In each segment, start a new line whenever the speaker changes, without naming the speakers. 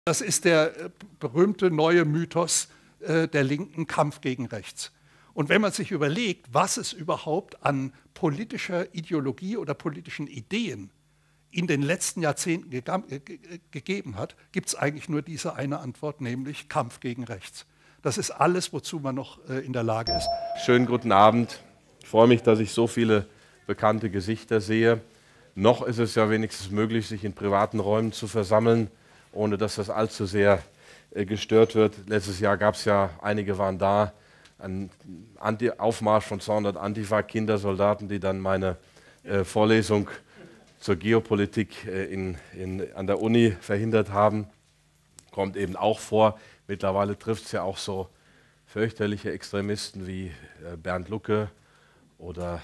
Das ist der berühmte neue Mythos der linken Kampf gegen rechts. Und wenn man sich überlegt, was es überhaupt an politischer Ideologie oder politischen Ideen in den letzten Jahrzehnten gegeben hat, gibt es eigentlich nur diese eine Antwort, nämlich Kampf gegen rechts. Das ist alles, wozu man noch in der Lage ist.
Schönen guten Abend. Ich freue mich, dass ich so viele bekannte Gesichter sehe. Noch ist es ja wenigstens möglich, sich in privaten Räumen zu versammeln, ohne dass das allzu sehr gestört wird. Letztes Jahr gab es ja, einige waren da, ein Aufmarsch von 200 Antifa-Kindersoldaten, die dann meine Vorlesung zur Geopolitik an der Uni verhindert haben. Kommt eben auch vor. Mittlerweile trifft es ja auch so fürchterliche Extremisten wie Bernd Lucke oder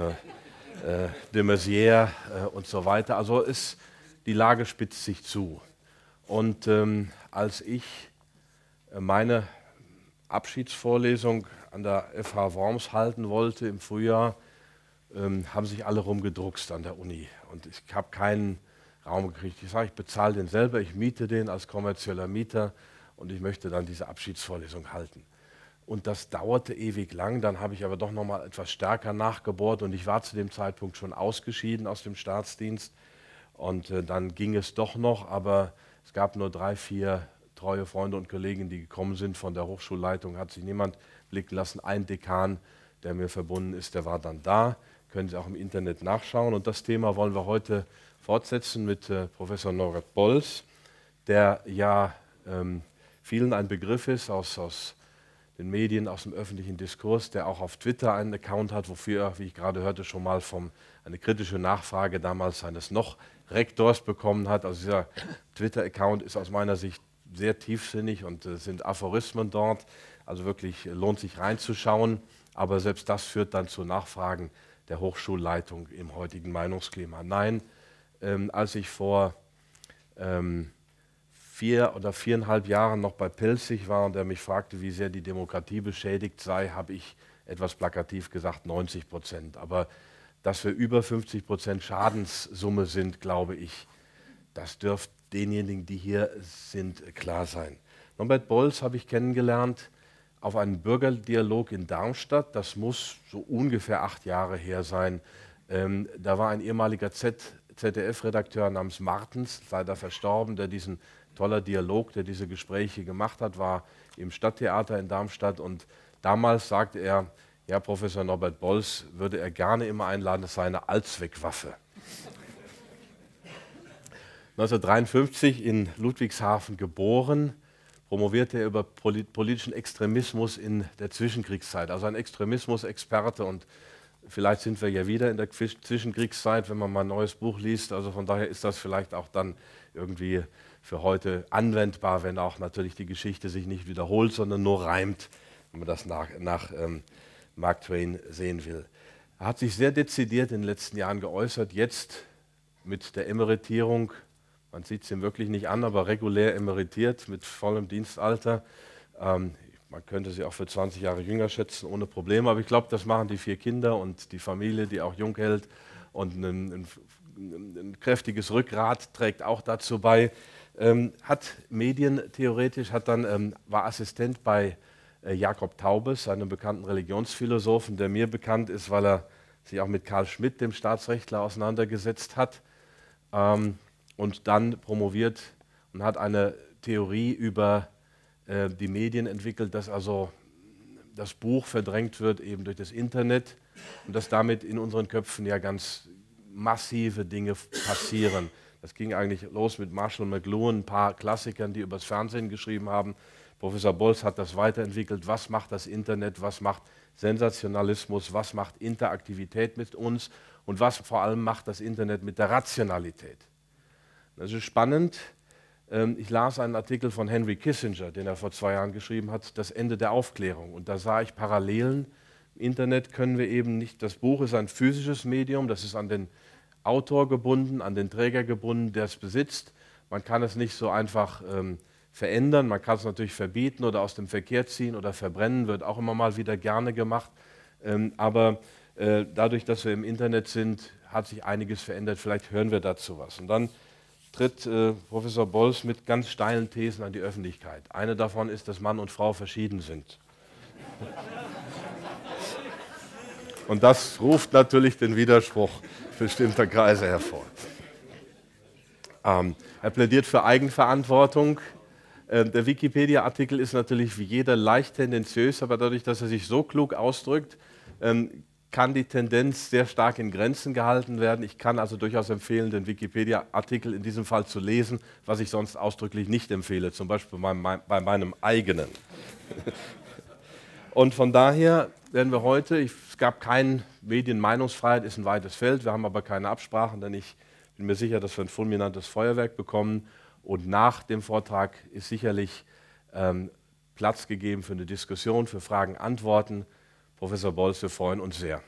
de Maizière und so weiter. Also die Lage spitzt sich zu. Und als ich meine Abschiedsvorlesung an der FH Worms halten wollte im Frühjahr, haben sich alle rumgedruckst an der Uni. Und ich habe keinen Raum gekriegt. Ich sage, ich bezahle den selber, ich miete den als kommerzieller Mieter und ich möchte dann diese Abschiedsvorlesung halten. Und das dauerte ewig lang, dann habe ich aber doch nochmal etwas stärker nachgebohrt und ich war zu dem Zeitpunkt schon ausgeschieden aus dem Staatsdienst. Und dann ging es doch noch, aber es gab nur 3, 4 treue Freunde und Kollegen, die gekommen sind. Von der Hochschulleitung hat sich niemand blicken lassen. Ein Dekan, der mir verbunden ist, der war dann da. Können Sie auch im Internet nachschauen. Und das Thema wollen wir heute fortsetzen mit Professor Norbert Bolz, der ja vielen ein Begriff ist aus den Medien, aus dem öffentlichen Diskurs, der auch auf Twitter einen Account hat, wofür er, wie ich gerade hörte, schon mal eine kritische Nachfrage damals seines Rektors bekommen hat. Also dieser Twitter-Account ist aus meiner Sicht sehr tiefsinnig und sind Aphorismen dort. Also wirklich lohnt sich reinzuschauen. Aber selbst das führt dann zu Nachfragen der Hochschulleitung im heutigen Meinungsklima. Nein, als ich vor 4 oder 4,5 Jahren noch bei Pilzig war und er mich fragte, wie sehr die Demokratie beschädigt sei, habe ich etwas plakativ gesagt 90%. Aber dass wir über 50% Schadenssumme sind, glaube ich, das dürfte denjenigen, die hier sind, klar sein. Norbert Bolz habe ich kennengelernt auf einem Bürgerdialog in Darmstadt. Das muss so ungefähr 8 Jahre her sein. Da war ein ehemaliger ZDF-Redakteur namens Martens, leider verstorben, der diese Gespräche gemacht hat, war im Stadttheater in Darmstadt. Und damals sagte er, ja, Professor Norbert Bolz würde er gerne immer einladen, das sei eine Allzweckwaffe. 1953 in Ludwigshafen geboren, promovierte er über politischen Extremismus in der Zwischenkriegszeit. Also ein Extremismus-Experte und vielleicht sind wir ja wieder in der Zwischenkriegszeit, wenn man mal ein neues Buch liest. Also von daher ist das vielleicht auch dann irgendwie für heute anwendbar, wenn auch natürlich die Geschichte sich nicht wiederholt, sondern nur reimt, wenn man das nach Mark Twain sehen will. Er hat sich sehr dezidiert in den letzten Jahren geäußert, jetzt mit der Emeritierung, man sieht es ihm wirklich nicht an, aber regulär emeritiert mit vollem Dienstalter. Man könnte sie auch für 20 Jahre jünger schätzen, ohne Probleme, aber ich glaube, das machen die 4 Kinder und die Familie, die auch jung hält und ein kräftiges Rückgrat trägt auch dazu bei. Hat medientheoretisch, war Assistent bei Jakob Taubes, einem bekannten Religionsphilosophen, der mir bekannt ist, weil er sich auch mit Carl Schmitt, dem Staatsrechtler, auseinandergesetzt hat und dann promoviert und hat eine Theorie über die Medien entwickelt, dass also das Buch verdrängt wird eben durch das Internet und dass damit in unseren Köpfen ja ganz massive Dinge passieren. Das ging eigentlich los mit Marshall McLuhan, ein paar Klassikern, die übers Fernsehen geschrieben haben. Professor Bolz hat das weiterentwickelt. Was macht das Internet? Was macht Sensationalismus? Was macht Interaktivität mit uns? Und was vor allem macht das Internet mit der Rationalität? Das ist spannend. Ich las einen Artikel von Henry Kissinger, den er vor 2 Jahren geschrieben hat, Das Ende der Aufklärung. Und da sah ich Parallelen. Im Internet können wir eben nicht, das Buch ist ein physisches Medium, das ist an den Autor gebunden, an den Träger gebunden, der es besitzt. Man kann es nicht so einfach verändern, man kann es natürlich verbieten oder aus dem Verkehr ziehen oder verbrennen, wird auch immer mal wieder gerne gemacht. Aber dadurch, dass wir im Internet sind, hat sich einiges verändert, vielleicht hören wir dazu was. Und dann tritt Professor Bolz mit ganz steilen Thesen an die Öffentlichkeit. Eine davon ist, dass Mann und Frau verschieden sind. Und das ruft natürlich den Widerspruch bestimmter Kreise hervor. Er plädiert für Eigenverantwortung. Der Wikipedia-Artikel ist natürlich wie jeder leicht tendenziös, aber dadurch, dass er sich so klug ausdrückt, kann die Tendenz sehr stark in Grenzen gehalten werden. Ich kann also durchaus empfehlen, den Wikipedia-Artikel in diesem Fall zu lesen, was ich sonst ausdrücklich nicht empfehle, zum Beispiel bei meinem eigenen. Und von daher werden wir heute, es gab keine Medienmeinungsfreiheit, ist ein weites Feld, wir haben aber keine Absprachen, denn ich bin mir sicher, dass wir ein fulminantes Feuerwerk bekommen. Und nach dem Vortrag ist sicherlich Platz gegeben für eine Diskussion, für Fragen, Antworten. Professor Bolz, wir freuen uns sehr.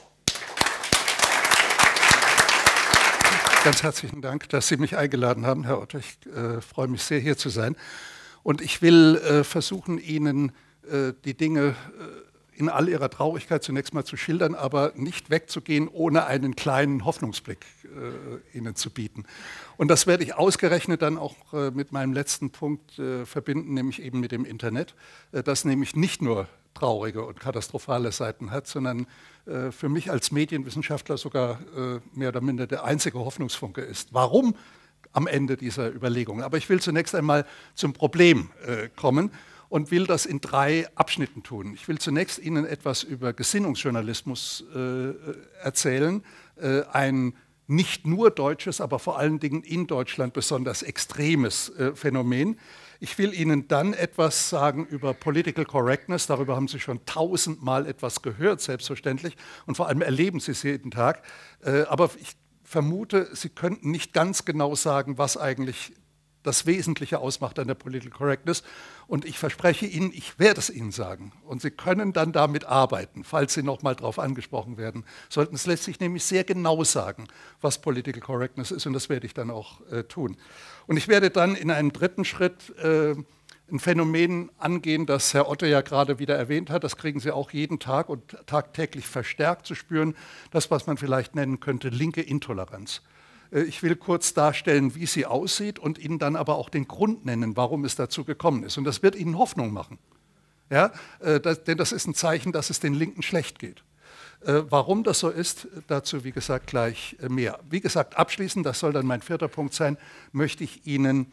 Ganz herzlichen Dank, dass Sie mich eingeladen haben, Herr Otto. Ich freue mich sehr, hier zu sein. Und ich will versuchen, Ihnen die Dinge in all ihrer Traurigkeit zunächst mal zu schildern, aber nicht wegzugehen, ohne einen kleinen Hoffnungsblick Ihnen zu bieten. Und das werde ich ausgerechnet dann auch mit meinem letzten Punkt verbinden, nämlich eben mit dem Internet, das nämlich nicht nur traurige und katastrophale Seiten hat, sondern für mich als Medienwissenschaftler sogar mehr oder minder der einzige Hoffnungsfunke ist. Warum am Ende dieser Überlegungen? Aber ich will zunächst einmal zum Problem kommen und will das in 3 Abschnitten tun. Ich will zunächst Ihnen etwas über Gesinnungsjournalismus erzählen, ein nicht nur deutsches, aber vor allen Dingen in Deutschland besonders extremes Phänomen. Ich will Ihnen dann etwas sagen über Political Correctness, darüber haben Sie schon 1000-mal etwas gehört, selbstverständlich, und vor allem erleben Sie es jeden Tag. Aber ich vermute, Sie könnten nicht ganz genau sagen, was eigentlich das Wesentliche ausmacht an der Political Correctness. Und ich verspreche Ihnen, ich werde es Ihnen sagen. Und Sie können dann damit arbeiten, falls Sie noch mal darauf angesprochen werden sollten. Es lässt sich nämlich sehr genau sagen, was Political Correctness ist. Und das werde ich dann auch tun. Und ich werde dann in einem 3. Schritt ein Phänomen angehen, das Herr Otto ja gerade wieder erwähnt hat. Das kriegen Sie auch jeden Tag und tagtäglich verstärkt zu spüren. Das, was man vielleicht nennen könnte, linke Intoleranz. Ich will kurz darstellen, wie sie aussieht und Ihnen dann aber auch den Grund nennen, warum es dazu gekommen ist. Und das wird Ihnen Hoffnung machen. Ja? Denn das ist ein Zeichen, dass es den Linken schlecht geht. Warum das so ist, dazu wie gesagt gleich mehr. Wie gesagt, abschließend, das soll dann mein 4. Punkt sein, möchte ich Ihnen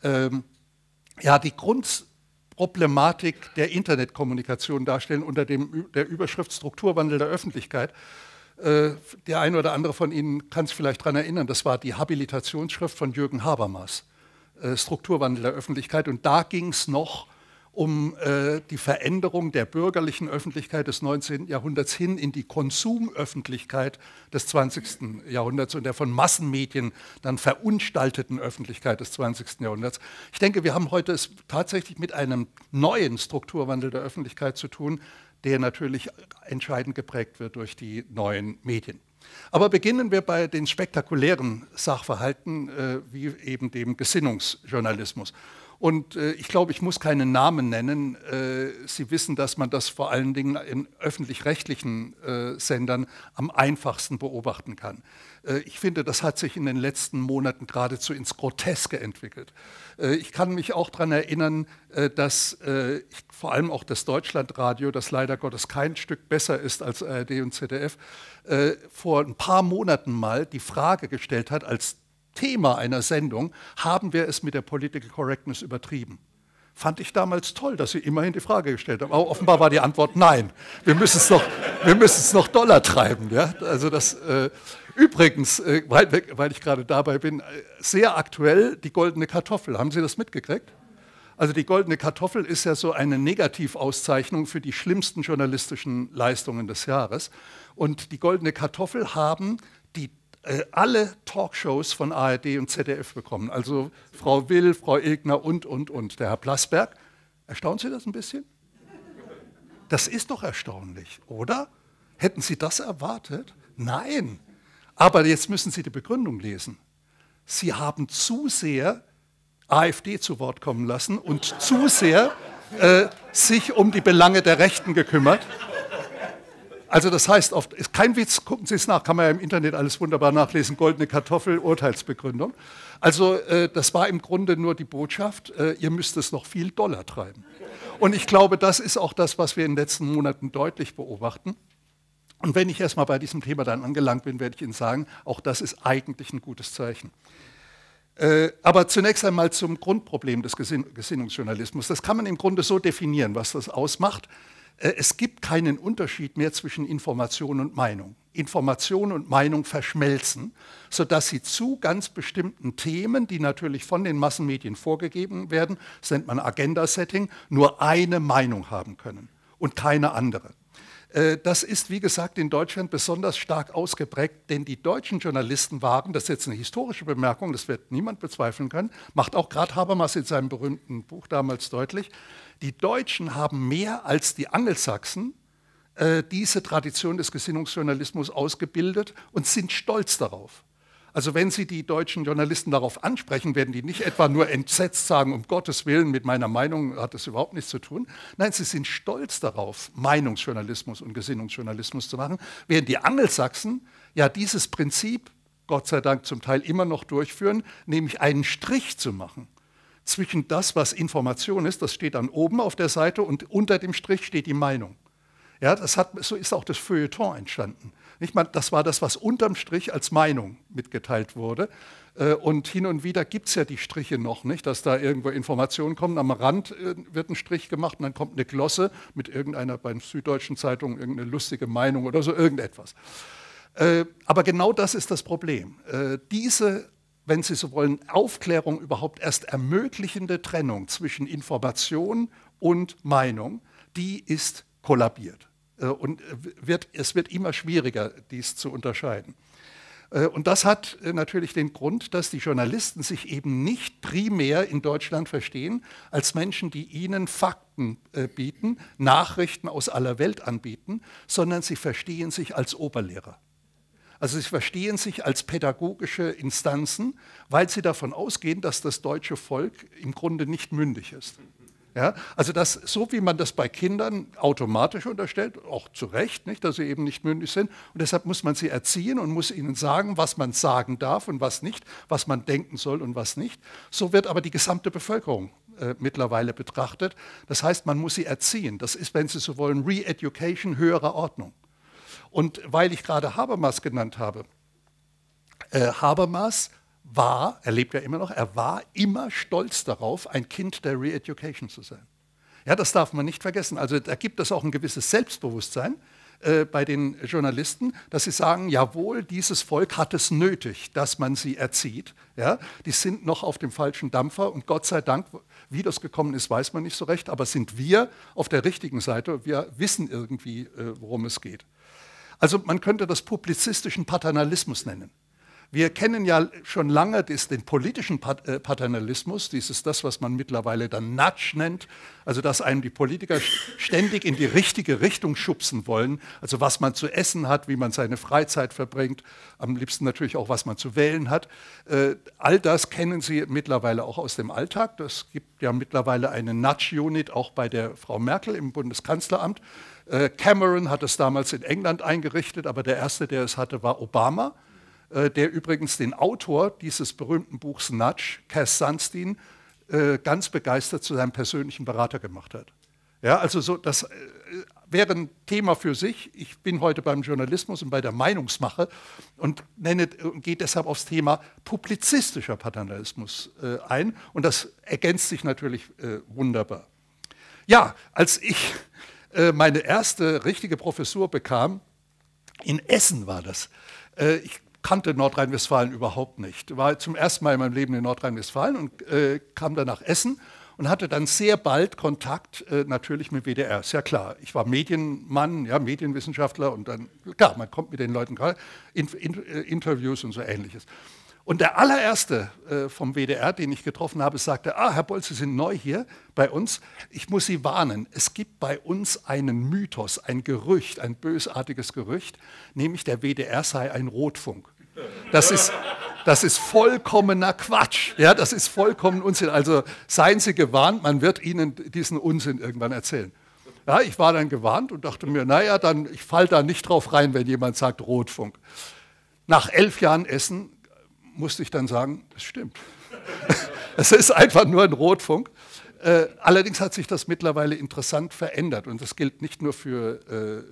die Grundproblematik der Internetkommunikation darstellen unter der Überschrift Strukturwandel der Öffentlichkeit. Der eine oder andere von Ihnen kann sich vielleicht daran erinnern, das war die Habilitationsschrift von Jürgen Habermas, Strukturwandel der Öffentlichkeit. Und da ging es noch um die Veränderung der bürgerlichen Öffentlichkeit des 19. Jahrhunderts hin in die Konsumöffentlichkeit des 20. Jahrhunderts und der von Massenmedien dann verunstalteten Öffentlichkeit des 20. Jahrhunderts. Ich denke, wir haben heute es tatsächlich mit einem neuen Strukturwandel der Öffentlichkeit zu tun, der natürlich entscheidend geprägt wird durch die neuen Medien. Aber beginnen wir bei den spektakulären Sachverhalten, wie eben dem Gesinnungsjournalismus. Und ich glaube, ich muss keinen Namen nennen. Sie wissen, dass man das vor allen Dingen in öffentlich-rechtlichen Sendern am einfachsten beobachten kann. Ich finde, das hat sich in den letzten Monaten geradezu ins Groteske entwickelt. Ich kann mich auch daran erinnern, dass vor allem auch das Deutschlandradio, das leider Gottes kein Stück besser ist als ARD und ZDF, vor ein paar Monaten mal die Frage gestellt hat, als Thema einer Sendung, haben wir es mit der Political Correctness übertrieben? Fand ich damals toll, dass Sie immerhin die Frage gestellt haben. Aber offenbar war die Antwort nein. Wir müssen es noch doller treiben. Ja? Also das, übrigens, weil ich gerade dabei bin, sehr aktuell die goldene Kartoffel. Haben Sie das mitgekriegt? Also die goldene Kartoffel ist ja so eine Negativauszeichnung für die schlimmsten journalistischen Leistungen des Jahres. Und die goldene Kartoffel haben alle Talkshows von ARD und ZDF bekommen. Also Frau Will, Frau Ilgner und. Der Herr Plasberg. Erstaunt Sie das ein bisschen? Das ist doch erstaunlich, oder? Hätten Sie das erwartet? Nein. Aber jetzt müssen Sie die Begründung lesen. Sie haben zu sehr AfD zu Wort kommen lassen und zu sehr sich um die Belange der Rechten gekümmert. Also das heißt, oft ist kein Witz, gucken Sie es nach, kann man ja im Internet alles wunderbar nachlesen, goldene Kartoffel, Urteilsbegründung. Also das war im Grunde nur die Botschaft, ihr müsst es noch viel doller treiben. Und ich glaube, das ist auch das, was wir in den letzten Monaten deutlich beobachten. Und wenn ich erstmal bei diesem Thema dann angelangt bin, werde ich Ihnen sagen, auch das ist eigentlich ein gutes Zeichen. Aber zunächst einmal zum Grundproblem des Gesinnungsjournalismus. Das kann man im Grunde so definieren, was das ausmacht. Es gibt keinen Unterschied mehr zwischen Information und Meinung. Information und Meinung verschmelzen, sodass sie zu ganz bestimmten Themen, die natürlich von den Massenmedien vorgegeben werden, das nennt man Agenda-Setting, nur eine Meinung haben können und keine andere. Das ist, wie gesagt, in Deutschland besonders stark ausgeprägt, denn die deutschen Journalisten waren, das ist jetzt eine historische Bemerkung, das wird niemand bezweifeln können, macht auch gerade Habermas in seinem berühmten Buch damals deutlich, die Deutschen haben mehr als die Angelsachsen diese Tradition des Gesinnungsjournalismus ausgebildet und sind stolz darauf. Also wenn Sie die deutschen Journalisten darauf ansprechen, werden die nicht etwa nur entsetzt sagen, um Gottes Willen, mit meiner Meinung hat das überhaupt nichts zu tun. Nein, sie sind stolz darauf, Meinungsjournalismus und Gesinnungsjournalismus zu machen, während die Angelsachsen ja dieses Prinzip, Gott sei Dank zum Teil immer noch durchführen, nämlich einen Strich zu machen zwischen das, was Information ist, das steht dann oben auf der Seite und unter dem Strich steht die Meinung. Ja, so ist auch das Feuilleton entstanden. Das war das, was unterm Strich als Meinung mitgeteilt wurde. Und hin und wieder gibt es ja die Striche noch, nicht, dass da irgendwo Informationen kommen. Am Rand wird ein Strich gemacht und dann kommt eine Glosse mit irgendeiner, bei der Süddeutschen Zeitung, irgendeine lustige Meinung oder so, irgendetwas. Aber genau das ist das Problem. Diese, wenn Sie so wollen, Aufklärung überhaupt erst ermöglichende Trennung zwischen Information und Meinung, die ist kollabiert. Und es wird immer schwieriger, dies zu unterscheiden. Und das hat natürlich den Grund, dass die Journalisten sich eben nicht primär in Deutschland verstehen als Menschen, die ihnen Fakten bieten, Nachrichten aus aller Welt anbieten, sondern sie verstehen sich als Oberlehrer. Also sie verstehen sich als pädagogische Instanzen, weil sie davon ausgehen, dass das deutsche Volk im Grunde nicht mündig ist. Ja, also so wie man das bei Kindern automatisch unterstellt, auch zu Recht, nicht, dass sie eben nicht mündig sind. Und deshalb muss man sie erziehen und muss ihnen sagen, was man sagen darf und was nicht, was man denken soll und was nicht. So wird aber die gesamte Bevölkerung mittlerweile betrachtet. Das heißt, man muss sie erziehen. Das ist, wenn Sie so wollen, Re-Education höherer Ordnung. Und weil ich gerade Habermas genannt habe, Habermas er lebt ja immer noch, er war immer stolz darauf, ein Kind der Re-Education zu sein. Ja, das darf man nicht vergessen. Also da gibt es auch ein gewisses Selbstbewusstsein bei den Journalisten, dass sie sagen, jawohl, dieses Volk hat es nötig, dass man sie erzieht. Ja, die sind noch auf dem falschen Dampfer und Gott sei Dank, wie das gekommen ist, weiß man nicht so recht, aber sind wir auf der richtigen Seite, wir wissen irgendwie, worum es geht. Also man könnte das publizistischen Paternalismus nennen. Wir kennen ja schon lange den politischen Paternalismus, das, was man mittlerweile dann Nudge nennt, also dass einem die Politiker ständig in die richtige Richtung schubsen wollen, also was man zu essen hat, wie man seine Freizeit verbringt, am liebsten natürlich auch, was man zu wählen hat. All das kennen Sie mittlerweile auch aus dem Alltag. Es gibt ja mittlerweile eine Nudge-Unit auch bei der Frau Merkel im Bundeskanzleramt. Cameron hat es damals in England eingerichtet, aber der erste, der es hatte, war Obama, der übrigens den Autor dieses berühmten Buchs Nudge, Cass Sunstein, ganz begeistert zu seinem persönlichen Berater gemacht hat. Ja, also das wäre ein Thema für sich. Ich bin heute beim Journalismus und bei der Meinungsmache und gehe deshalb aufs Thema publizistischer Paternalismus ein. Und das ergänzt sich natürlich wunderbar. Ja, als ich meine erste richtige Professur bekam, in Essen war das, ich kannte Nordrhein-Westfalen überhaupt nicht. War zum ersten Mal in meinem Leben in Nordrhein-Westfalen und kam dann nach Essen und hatte dann sehr bald Kontakt natürlich mit WDR. Ist ja klar, ich war Medienmann, ja, Medienwissenschaftler und dann, klar, man kommt mit den Leuten Interviews und so Ähnliches. Und der allererste vom WDR, den ich getroffen habe, sagte, Herr Bolz, Sie sind neu hier bei uns. Ich muss Sie warnen, es gibt bei uns einen Mythos, ein Gerücht, ein bösartiges Gerücht, nämlich der WDR sei ein Rotfunk. Das ist vollkommener Quatsch. Ja, das ist vollkommen Unsinn. Also seien Sie gewarnt, man wird Ihnen diesen Unsinn irgendwann erzählen. Ja, ich war dann gewarnt und dachte mir, naja, dann, ich falle da nicht drauf rein, wenn jemand sagt Rotfunk. Nach 11 Jahren Essen musste ich dann sagen, das stimmt. Es ist einfach nur ein Rotfunk. Allerdings hat sich das mittlerweile interessant verändert und das gilt nicht nur für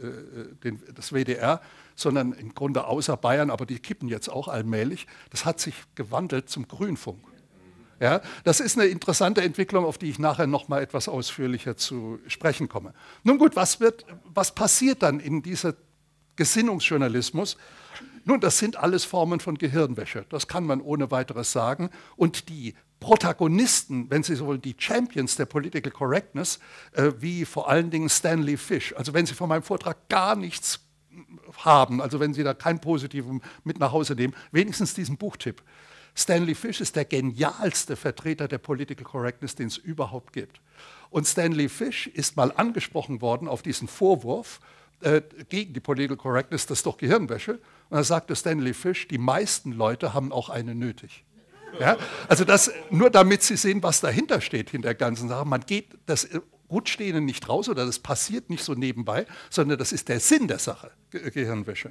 das WDR, sondern im Grunde außer Bayern, aber die kippen jetzt auch allmählich. Das hat sich gewandelt zum Grünfunk. Ja, das ist eine interessante Entwicklung, auf die ich nachher noch mal etwas ausführlicher zu sprechen komme. Nun gut, was passiert dann in dieser Gesinnungsjournalismus? Nun, das sind alles Formen von Gehirnwäsche, das kann man ohne weiteres sagen. Und die Protagonisten, wenn Sie so wollen, die Champions der Political Correctness, wie vor allen Dingen Stanley Fish, also wenn Sie von meinem Vortrag gar nichts haben, also wenn Sie da keinen positiven mit nach Hause nehmen, wenigstens diesen Buchtipp. Stanley Fish ist der genialste Vertreter der Political Correctness, den es überhaupt gibt. Und Stanley Fish ist mal angesprochen worden auf diesen Vorwurf gegen die Political Correctness, das ist doch Gehirnwäsche. Und da sagte Stanley Fish, die meisten Leute haben auch eine nötig. Ja? Also das, nur damit Sie sehen, was dahinter steht, hinter der ganzen Sache. Man geht, das rutscht denen nicht raus oder das passiert nicht so nebenbei, sondern das ist der Sinn der Sache, Gehirnwäsche.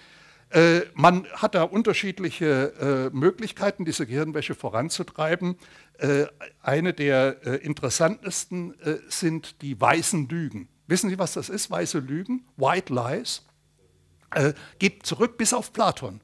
Man hat da unterschiedliche Möglichkeiten, diese Gehirnwäsche voranzutreiben. Eine der interessantesten sind die weißen Lügen. Wissen Sie, was das ist, weiße Lügen? White Lies. Geht zurück bis auf Platon.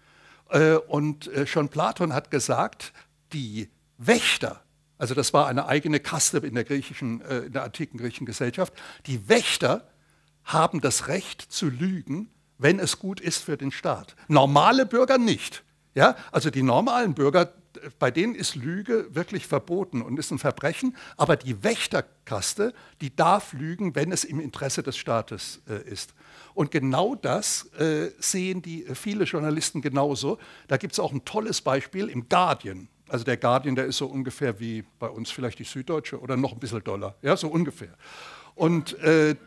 Und schon Platon hat gesagt, die Wächter, also das war eine eigene Kaste in der antiken griechischen Gesellschaft, die Wächter haben das Recht zu lügen, wenn es gut ist für den Staat. Normale Bürger nicht. Ja? Also die normalen Bürger, bei denen ist Lüge wirklich verboten und ist ein Verbrechen, aber die Wächterkaste, die darf lügen, wenn es im Interesse des Staates ist. Und genau das sehen viele Journalisten genauso. Da gibt es auch ein tolles Beispiel im Guardian. Also der Guardian, der ist so ungefähr wie bei uns vielleicht die Süddeutsche oder noch ein bisschen doller, ja, so ungefähr. Und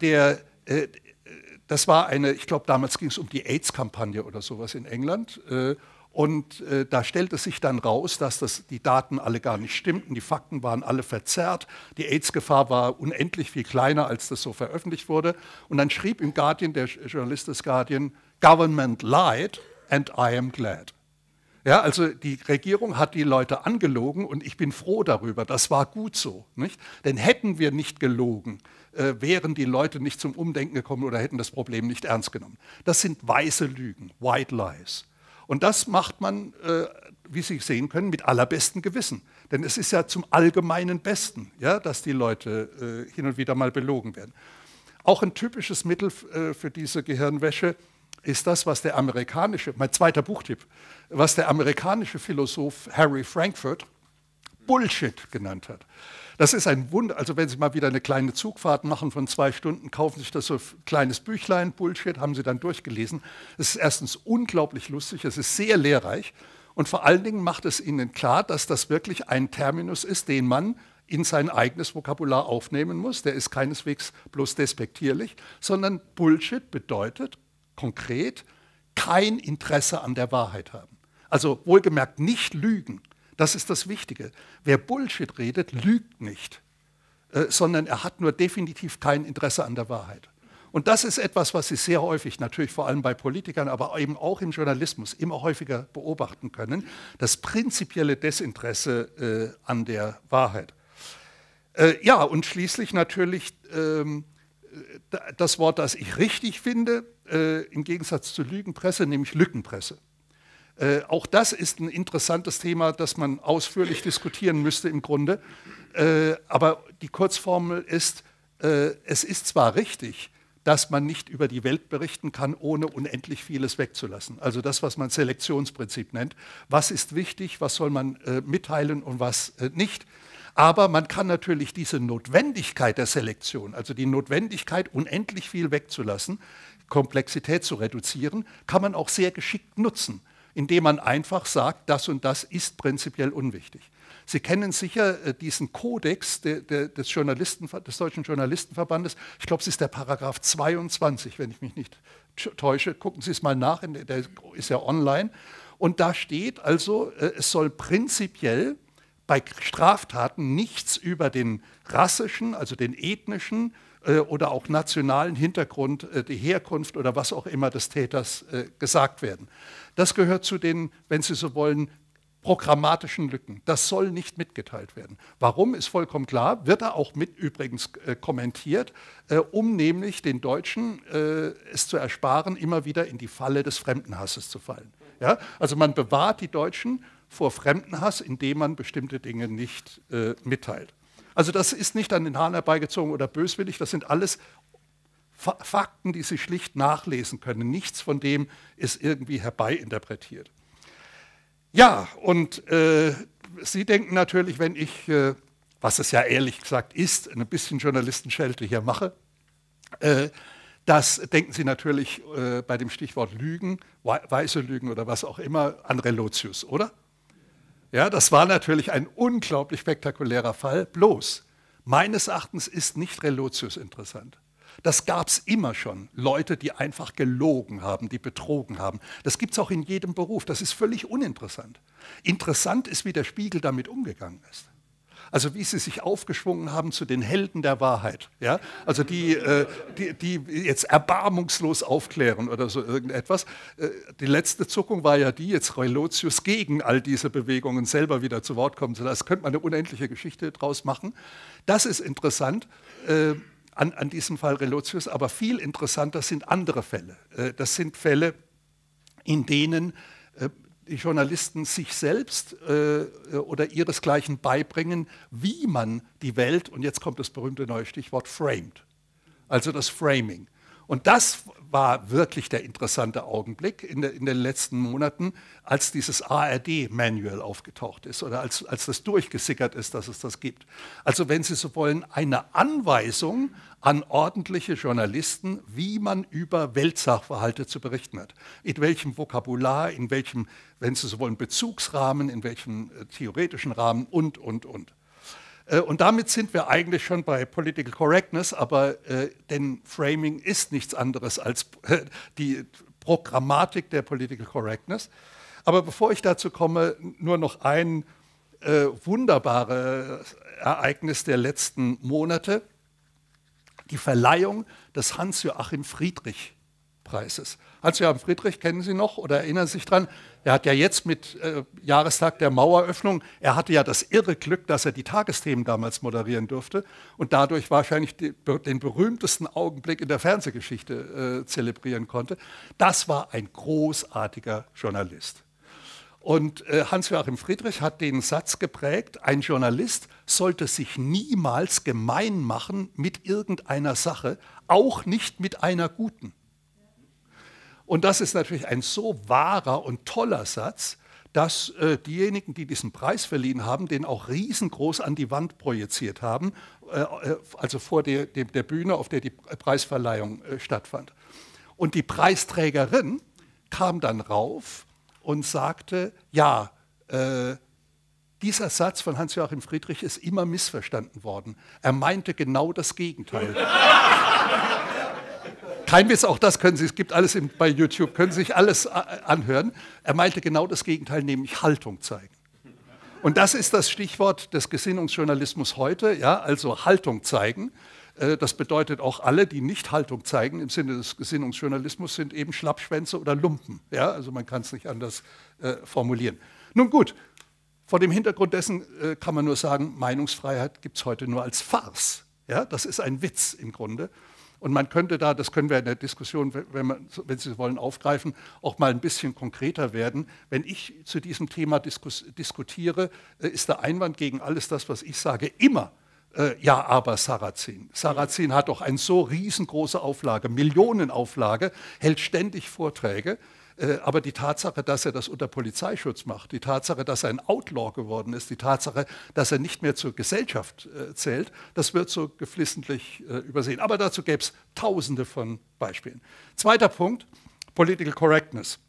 das war ich glaube damals ging es um die AIDS-Kampagne oder sowas in England. Und da stellte sich dann raus, dass die Daten alle gar nicht stimmten, die Fakten waren alle verzerrt, die AIDS-Gefahr war unendlich viel kleiner, als das so veröffentlicht wurde. Und dann schrieb im Guardian, der Journalist des Guardian, Government lied and I am glad. Ja, also die Regierung hat die Leute angelogen und ich bin froh darüber, das war gut so. Nicht? Denn hätten wir nicht gelogen, wären die Leute nicht zum Umdenken gekommen oder hätten das Problem nicht ernst genommen. Das sind weiße Lügen, white lies. Und das macht man, wie Sie sehen können, mit allerbestem Gewissen. Denn es ist ja zum allgemeinen Besten, ja, dass die Leute hin und wieder mal belogen werden. Auch ein typisches Mittel für diese Gehirnwäsche ist das, was mein zweiter Buchtipp, was der amerikanische Philosoph Harry Frankfurt Bullshit genannt hat. Das ist ein Wunder, also wenn Sie mal wieder eine kleine Zugfahrt machen von 2 Stunden, kaufen sich das so ein kleines Büchlein, Bullshit, haben Sie dann durchgelesen. Es ist erstens unglaublich lustig, es ist sehr lehrreich und vor allen Dingen macht es Ihnen klar, dass das wirklich ein Terminus ist, den man in sein eigenes Vokabular aufnehmen muss. Der ist keineswegs bloß despektierlich, sondern Bullshit bedeutet konkret kein Interesse an der Wahrheit haben. Also wohlgemerkt nicht lügen. Das ist das Wichtige. Wer Bullshit redet, lügt nicht, sondern er hat nur definitiv kein Interesse an der Wahrheit. Und das ist etwas, was Sie sehr häufig, natürlich vor allem bei Politikern, aber eben auch im Journalismus immer häufiger beobachten können, das prinzipielle Desinteresse an der Wahrheit. Ja, und schließlich natürlich das Wort, das ich richtig finde, im Gegensatz zur Lügenpresse, nämlich Lückenpresse. Auch das ist ein interessantes Thema, das man ausführlich diskutieren müsste im Grunde. Aber die Kurzformel ist, es ist zwar richtig, dass man nicht über die Welt berichten kann, ohne unendlich vieles wegzulassen. Also das, was man Selektionsprinzip nennt. Was ist wichtig, was soll man mitteilen und was nicht. Aber man kann natürlich diese Notwendigkeit der Selektion, also die Notwendigkeit, unendlich viel wegzulassen, Komplexität zu reduzieren, kann man auch sehr geschickt nutzen, indem man einfach sagt, das und das ist prinzipiell unwichtig. Sie kennen sicher diesen Kodex des Deutschen Journalistenverbandes. Ich glaube, es ist der Paragraph 22, wenn ich mich nicht täusche. Gucken Sie es mal nach, der ist ja online. Und da steht also, es soll prinzipiell bei Straftaten nichts über den rassischen, also den ethnischen oder auch nationalen Hintergrund, die Herkunft oder was auch immer des Täters gesagt werden. Das gehört zu den, wenn Sie so wollen, programmatischen Lücken. Das soll nicht mitgeteilt werden. Warum, ist vollkommen klar, wird da auch mit übrigens kommentiert, um nämlich den Deutschen es zu ersparen, immer wieder in die Falle des Fremdenhasses zu fallen. Ja? Also man bewahrt die Deutschen vor Fremdenhass, indem man bestimmte Dinge nicht mitteilt. Also das ist nicht an den Haaren herbeigezogen oder böswillig, das sind alles Fakten, die Sie schlicht nachlesen können. Nichts von dem ist irgendwie herbeiinterpretiert. Ja, und Sie denken natürlich, wenn ich, was es ja ehrlich gesagt ist, ein bisschen Journalistenschelte hier mache, das denken Sie natürlich bei dem Stichwort Lügen, weiße Lügen oder was auch immer, an Relotius, oder? Ja, das war natürlich ein unglaublich spektakulärer Fall, bloß meines Erachtens ist nicht Relotius interessant. Das gab es immer schon, Leute, die einfach gelogen haben, die betrogen haben. Das gibt es auch in jedem Beruf, das ist völlig uninteressant. Interessant ist, wie der Spiegel damit umgegangen ist. Also wie sie sich aufgeschwungen haben zu den Helden der Wahrheit. Ja? Also die jetzt erbarmungslos aufklären oder so irgendetwas. Die letzte Zuckung war ja die, jetzt Relotius gegen all diese Bewegungen selber wieder zu Wort kommen zu lassen. Das könnte man eine unendliche Geschichte draus machen. Das ist interessant an diesem Fall Relotius, aber viel interessanter sind andere Fälle. Das sind Fälle, in denen die Journalisten sich selbst oder ihresgleichen beibringen, wie man die Welt, und jetzt kommt das berühmte neue Stichwort, framed. Also das Framing. Und das war wirklich der interessante Augenblick in den letzten Monaten, als dieses ARD-Manual aufgetaucht ist oder als das durchgesickert ist, dass es das gibt. Also wenn Sie so wollen, eine Anweisung an ordentliche Journalisten, wie man über Weltsachverhalte zu berichten hat. In welchem Vokabular, in welchem, wenn Sie so wollen, Bezugsrahmen, in welchem theoretischen Rahmen und. Und damit sind wir eigentlich schon bei Political Correctness, aber denn Framing ist nichts anderes als die Programmatik der Political Correctness. Aber bevor ich dazu komme, nur noch ein wunderbares Ereignis der letzten Monate, die Verleihung des Hans-Joachim Friedrich-Preises. Hans-Joachim Friedrich kennen Sie noch oder erinnern Sie sich dran? Er hat ja jetzt mit Jahrestag der Maueröffnung, er hatte ja das irre Glück, dass er die Tagesthemen damals moderieren durfte und dadurch wahrscheinlich den berühmtesten Augenblick in der Fernsehgeschichte zelebrieren konnte. Das war ein großartiger Journalist. Und Hans-Joachim Friedrich hat den Satz geprägt, ein Journalist sollte sich niemals gemein machen mit irgendeiner Sache, auch nicht mit einer guten. Und das ist natürlich ein so wahrer und toller Satz, dass diejenigen, die diesen Preis verliehen haben, den auch riesengroß an die Wand projiziert haben, also vor der Bühne, auf der die Preisverleihung stattfand. Und die Preisträgerin kam dann rauf und sagte, ja, dieser Satz von Hans-Joachim Friedrich ist immer missverstanden worden. Er meinte genau das Gegenteil. Kein Witz, auch das können Sie, es gibt alles bei YouTube, können Sie sich alles anhören. Er meinte genau das Gegenteil, nämlich Haltung zeigen. Und das ist das Stichwort des Gesinnungsjournalismus heute, ja, also Haltung zeigen. Das bedeutet auch alle, die nicht Haltung zeigen im Sinne des Gesinnungsjournalismus, sind eben Schlappschwänze oder Lumpen. Ja, also man kann es nicht anders formulieren. Nun gut, vor dem Hintergrund dessen kann man nur sagen, Meinungsfreiheit gibt es heute nur als Farce. Ja, das ist ein Witz im Grunde. Und man könnte da, das können wir in der Diskussion, wenn Sie wollen, aufgreifen, auch mal ein bisschen konkreter werden. Wenn ich zu diesem Thema diskutiere, ist der Einwand gegen alles das, was ich sage, immer, ja, aber Sarrazin. Sarrazin hat doch eine so riesengroße Auflage, Millionenauflage, hält ständig Vorträge. Aber die Tatsache, dass er das unter Polizeischutz macht, die Tatsache, dass er ein Outlaw geworden ist, die Tatsache, dass er nicht mehr zur Gesellschaft zählt, das wird so geflissentlich übersehen. Aber dazu gäbe es Tausende von Beispielen. Zweiter Punkt, Political Correctness.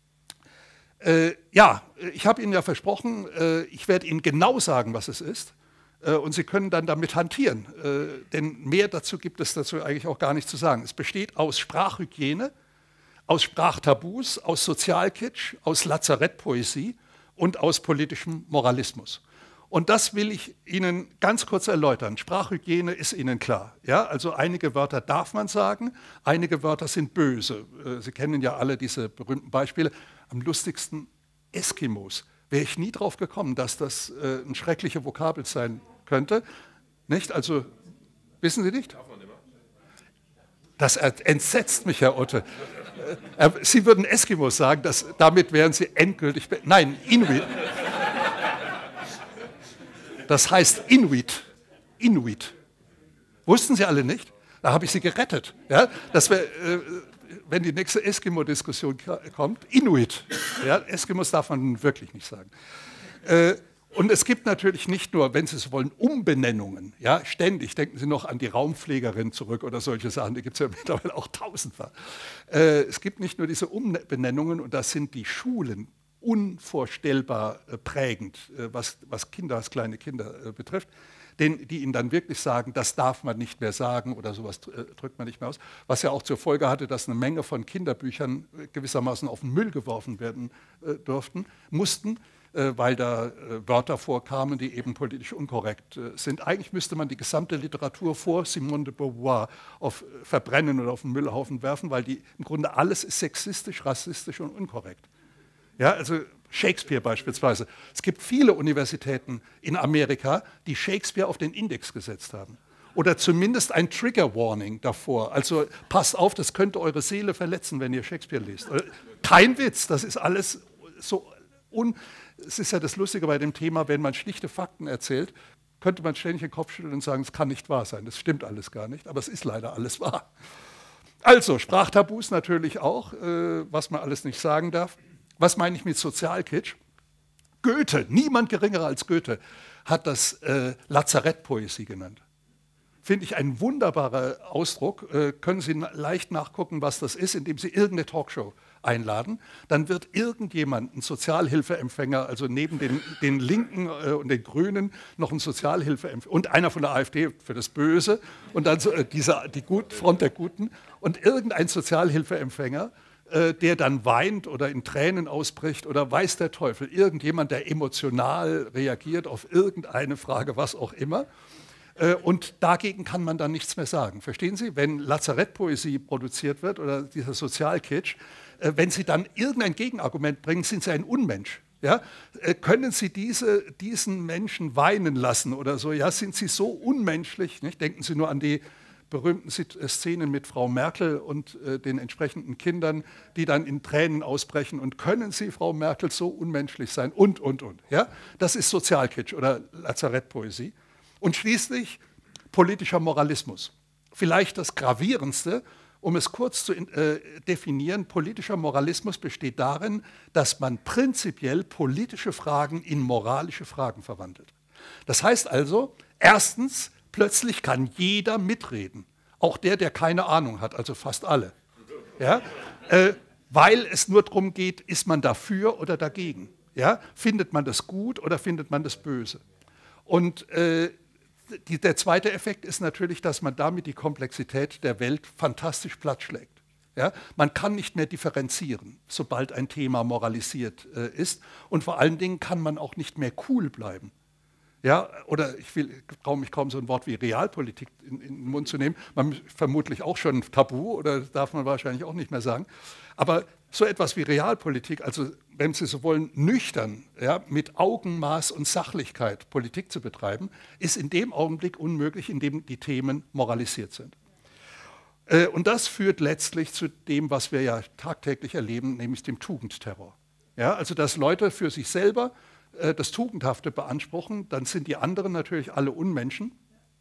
Ja, ich habe Ihnen ja versprochen, ich werde Ihnen genau sagen, was es ist. Und Sie können dann damit hantieren. Denn mehr dazu gibt es dazu eigentlich auch gar nicht zu sagen. Es besteht aus Sprachhygiene, aus Sprachtabus, aus Sozialkitsch, aus Lazarettpoesie und aus politischem Moralismus. Und das will ich Ihnen ganz kurz erläutern. Sprachhygiene ist Ihnen klar. Ja? Also einige Wörter darf man sagen, einige Wörter sind böse. Sie kennen ja alle diese berühmten Beispiele. Am lustigsten Eskimos. Wäre ich nie drauf gekommen, dass das ein schrecklicher Vokabel sein könnte. Nicht? Also, wissen Sie nicht? Das entsetzt mich, Herr Otte. Sie würden Eskimos sagen, damit wären Sie endgültig... Nein, Inuit. Das heißt Inuit. Inuit. Wussten Sie alle nicht? Da habe ich Sie gerettet. Ja? Das wär, wenn die nächste Eskimo-Diskussion kommt, Inuit. Ja? Eskimos darf man wirklich nicht sagen. Und es gibt natürlich nicht nur, wenn Sie es wollen, Umbenennungen. Ja? Ständig denken Sie noch an die Raumpflegerin zurück oder solche Sachen. Die gibt es ja mittlerweile auch tausendfach. Es gibt nicht nur diese Umbenennungen, und das sind die Schulen unvorstellbar prägend, was kleine Kinder betrifft, die ihnen dann wirklich sagen, das darf man nicht mehr sagen oder sowas drückt man nicht mehr aus, was ja auch zur Folge hatte, dass eine Menge von Kinderbüchern gewissermaßen auf den Müll geworfen werden mussten, weil da Wörter vorkamen, die eben politisch unkorrekt sind. Eigentlich müsste man die gesamte Literatur vor Simone de Beauvoir verbrennen oder auf den Müllhaufen werfen, weil im Grunde alles ist sexistisch, rassistisch und unkorrekt. Ja, also Shakespeare beispielsweise. Es gibt viele Universitäten in Amerika, die Shakespeare auf den Index gesetzt haben. Oder zumindest ein Trigger Warning davor. Also passt auf, das könnte eure Seele verletzen, wenn ihr Shakespeare liest. Kein Witz, das ist alles so... Es ist ja das Lustige bei dem Thema, wenn man schlichte Fakten erzählt, könnte man ständig den Kopf schütteln und sagen, es kann nicht wahr sein. Das stimmt alles gar nicht, aber es ist leider alles wahr. Also, Sprachtabus natürlich auch, was man alles nicht sagen darf. Was meine ich mit Sozialkitsch? Goethe, niemand geringerer als Goethe, hat das Lazarettpoesie genannt. Finde ich ein wunderbarer Ausdruck. Können Sie leicht nachgucken, was das ist, indem Sie irgendeine Talkshow einladen. Dann wird irgendjemand, ein Sozialhilfeempfänger, also neben den Linken und den Grünen noch ein Sozialhilfeempfänger und einer von der AfD für das Böse und dann so, die Front der Guten und irgendein Sozialhilfeempfänger, der dann weint oder in Tränen ausbricht oder weiß der Teufel, irgendjemand, der emotional reagiert auf irgendeine Frage, was auch immer. Und dagegen kann man dann nichts mehr sagen. Verstehen Sie? Wenn Lazarettpoesie produziert wird oder dieser Sozialkitsch, wenn Sie dann irgendein Gegenargument bringen, sind Sie ein Unmensch. Ja? Können Sie diesen Menschen weinen lassen oder so? Ja? Sind Sie so unmenschlich? Nicht? Denken Sie nur an die berühmten Szenen mit Frau Merkel und den entsprechenden Kindern, die dann in Tränen ausbrechen. Und können Sie, Frau Merkel, so unmenschlich sein? Und. Ja? Das ist Sozialkitsch oder Lazarettpoesie. Und schließlich politischer Moralismus. Vielleicht das Gravierendste, um es kurz zu definieren, politischer Moralismus besteht darin, dass man prinzipiell politische Fragen in moralische Fragen verwandelt. Das heißt also, erstens, plötzlich kann jeder mitreden, auch der keine Ahnung hat, also fast alle. Ja? Weil es nur darum geht, ist man dafür oder dagegen. Ja? Findet man das gut oder findet man das böse? Und der zweite Effekt ist natürlich, dass man damit die Komplexität der Welt fantastisch plattschlägt. Ja? Man kann nicht mehr differenzieren, sobald ein Thema moralisiert ist. Und vor allen Dingen kann man auch nicht mehr cool bleiben. Ja? Oder traue mich kaum so ein Wort wie Realpolitik in den Mund zu nehmen. Vermutlich auch schon tabu oder darf man wahrscheinlich auch nicht mehr sagen. Aber so etwas wie Realpolitik, also wenn Sie so wollen, nüchtern, ja, mit Augenmaß und Sachlichkeit Politik zu betreiben, ist in dem Augenblick unmöglich, in dem die Themen moralisiert sind. Und das führt letztlich zu dem, was wir ja tagtäglich erleben, nämlich dem Tugendterror. Ja, also dass Leute für sich selber das Tugendhafte beanspruchen, dann sind die anderen natürlich alle Unmenschen.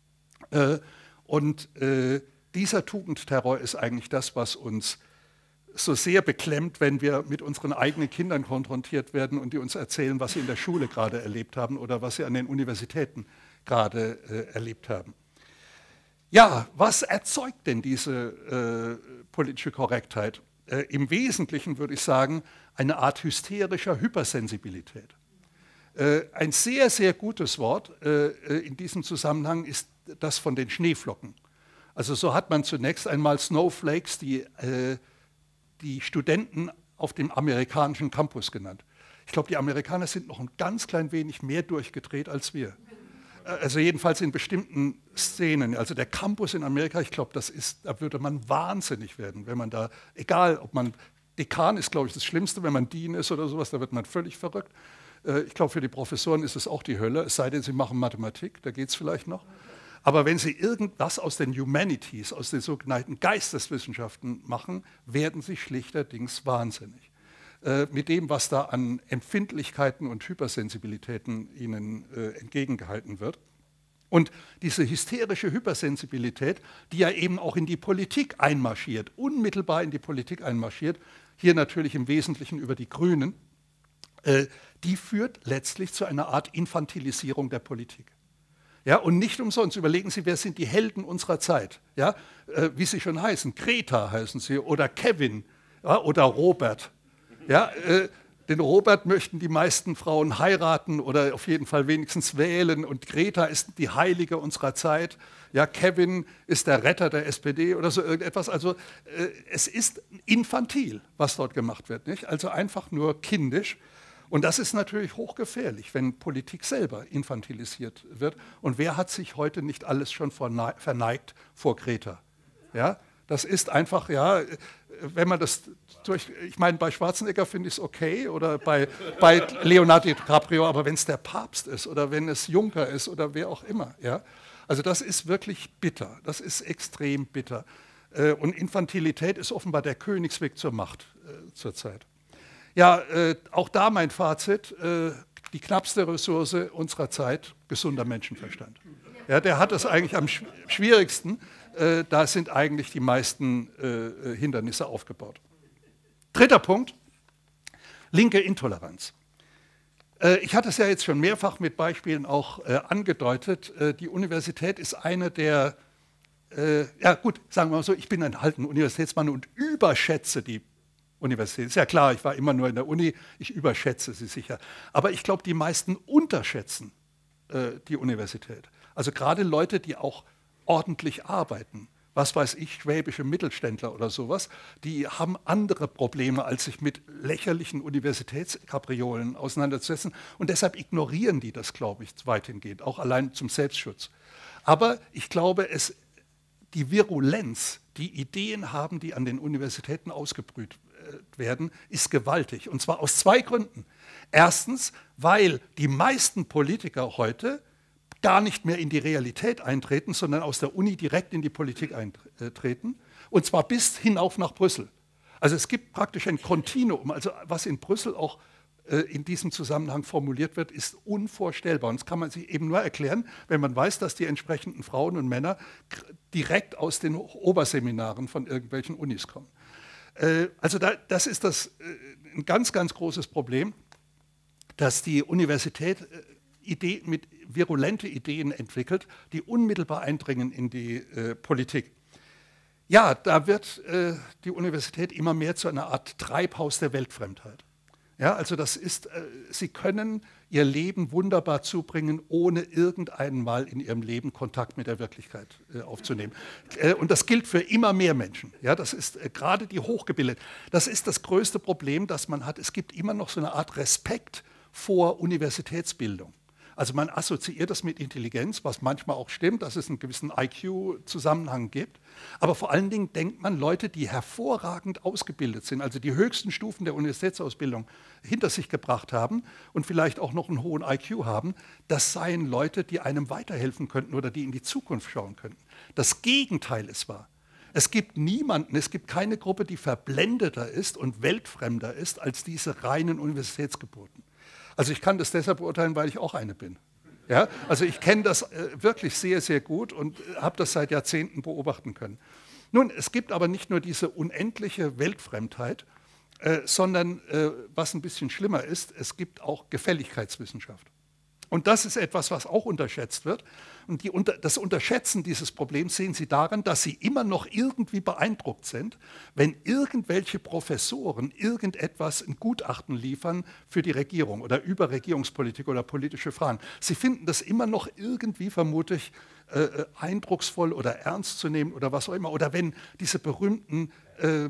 Und dieser Tugendterror ist eigentlich das, was uns so sehr beklemmt, wenn wir mit unseren eigenen Kindern konfrontiert werden und die uns erzählen, was sie in der Schule gerade erlebt haben oder was sie an den Universitäten gerade erlebt haben. Ja, was erzeugt denn diese politische Korrektheit? Im Wesentlichen würde ich sagen, eine Art hysterischer Hypersensibilität. Ein sehr, sehr gutes Wort in diesem Zusammenhang ist das von den Schneeflocken. Also so hat man zunächst einmal Snowflakes, die Studenten auf dem amerikanischen Campus genannt. Ich glaube, die Amerikaner sind noch ein ganz klein wenig mehr durchgedreht als wir. Also jedenfalls in bestimmten Szenen. Also der Campus in Amerika, ich glaube, da würde man wahnsinnig werden, wenn man da, egal ob man, Dekan ist, glaube ich, das Schlimmste, wenn man Dean ist oder sowas, da wird man völlig verrückt. Ich glaube, für die Professoren ist es auch die Hölle, es sei denn, sie machen Mathematik, da geht es vielleicht noch. Aber wenn sie irgendwas aus den Humanities, aus den sogenannten Geisteswissenschaften machen, werden sie schlichterdings wahnsinnig. Mit dem, was da an Empfindlichkeiten und Hypersensibilitäten ihnen entgegengehalten wird. Und diese hysterische Hypersensibilität, die ja eben auch in die Politik einmarschiert, unmittelbar in die Politik einmarschiert, hier natürlich im Wesentlichen über die Grünen, die führt letztlich zu einer Art Infantilisierung der Politik. Ja, und nicht umsonst, überlegen Sie, wer sind die Helden unserer Zeit? Ja, wie sie schon heißen, Greta heißen sie oder Kevin, ja, oder Robert. Ja, den Robert möchten die meisten Frauen heiraten oder auf jeden Fall wenigstens wählen. Und Greta ist die Heilige unserer Zeit. Ja, Kevin ist der Retter der SPD oder so irgendetwas. Also es ist infantil, was dort gemacht wird, nicht? Also einfach nur kindisch. Und das ist natürlich hochgefährlich, wenn Politik selber infantilisiert wird. Und wer hat sich heute nicht alles schon verneigt vor Greta? Ja, das ist einfach, ja, wenn man das durch, ich meine, bei Schwarzenegger finde ich es okay oder bei Leonardo DiCaprio, aber wenn es der Papst ist oder wenn es Juncker ist oder wer auch immer, ja, also das ist wirklich bitter, das ist extrem bitter. Und Infantilität ist offenbar der Königsweg zur Macht zurzeit. Ja, auch da mein Fazit, die knappste Ressource unserer Zeit, gesunder Menschenverstand. Ja, der hat es eigentlich am schwierigsten. Da sind eigentlich die meisten Hindernisse aufgebaut. Dritter Punkt, linke Intoleranz. Ich hatte es ja jetzt schon mehrfach mit Beispielen auch angedeutet. Die Universität ist eine der, ja gut, sagen wir mal so, ich bin halt ein Universitätsmann und überschätze die Universität. Ist ja klar, ich war immer nur in der Uni, ich überschätze sie sicher. Aber ich glaube, die meisten unterschätzen die Universität. Also gerade Leute, die auch ordentlich arbeiten, was weiß ich, schwäbische Mittelständler oder sowas, die haben andere Probleme, als sich mit lächerlichen Universitätskapriolen auseinanderzusetzen. Und deshalb ignorieren die das, glaube ich, weitgehend, auch allein zum Selbstschutz. Aber ich glaube, die Virulenz, die Ideen haben, die an den Universitäten ausgebrüht werden, ist gewaltig. Und zwar aus zwei Gründen. Erstens, weil die meisten Politiker heute gar nicht mehr in die Realität eintreten, sondern aus der Uni direkt in die Politik eintreten, und zwar bis hinauf nach Brüssel. Also es gibt praktisch ein Kontinuum, also was in Brüssel auch in diesem Zusammenhang formuliert wird, ist unvorstellbar. Und das kann man sich eben nur erklären, wenn man weiß, dass die entsprechenden Frauen und Männer direkt aus den Oberseminaren von irgendwelchen Unis kommen. Also das ist ein ganz, ganz großes Problem, dass die Universität mit virulente Ideen entwickelt, die unmittelbar eindringen in die Politik. Ja, da wird die Universität immer mehr zu einer Art Treibhaus der Weltfremdheit. Ja, also das ist, sie können ihr Leben wunderbar zubringen, ohne irgendeinen Mal in ihrem Leben Kontakt mit der Wirklichkeit aufzunehmen. Und das gilt für immer mehr Menschen. Ja, das ist gerade die Hochgebildeten. Das ist das größte Problem, das man hat. Es gibt immer noch so eine Art Respekt vor Universitätsbildung. Also man assoziiert das mit Intelligenz, was manchmal auch stimmt, dass es einen gewissen IQ-Zusammenhang gibt. Aber vor allen Dingen denkt man, Leute, die hervorragend ausgebildet sind, also die höchsten Stufen der Universitätsausbildung hinter sich gebracht haben und vielleicht auch noch einen hohen IQ haben, das seien Leute, die einem weiterhelfen könnten oder die in die Zukunft schauen könnten. Das Gegenteil ist wahr. Es gibt niemanden, es gibt keine Gruppe, die verblendeter ist und weltfremder ist als diese reinen Universitätsgeburten. Also ich kann das deshalb beurteilen, weil ich auch eine bin. Ja? Also ich kenne das wirklich sehr, sehr gut und habe das seit Jahrzehnten beobachten können. Nun, es gibt aber nicht nur diese unendliche Weltfremdheit, sondern was ein bisschen schlimmer ist, es gibt auch Gefälligkeitswissenschaft. Und das ist etwas, was auch unterschätzt wird. Und das Unterschätzen dieses Problems sehen Sie daran, dass Sie immer noch irgendwie beeindruckt sind, wenn irgendwelche Professoren irgendetwas in Gutachten liefern für die Regierung oder über Regierungspolitik oder politische Fragen. Sie finden das immer noch irgendwie vermutlich eindrucksvoll oder ernst zu nehmen oder was auch immer. Oder wenn diese berühmten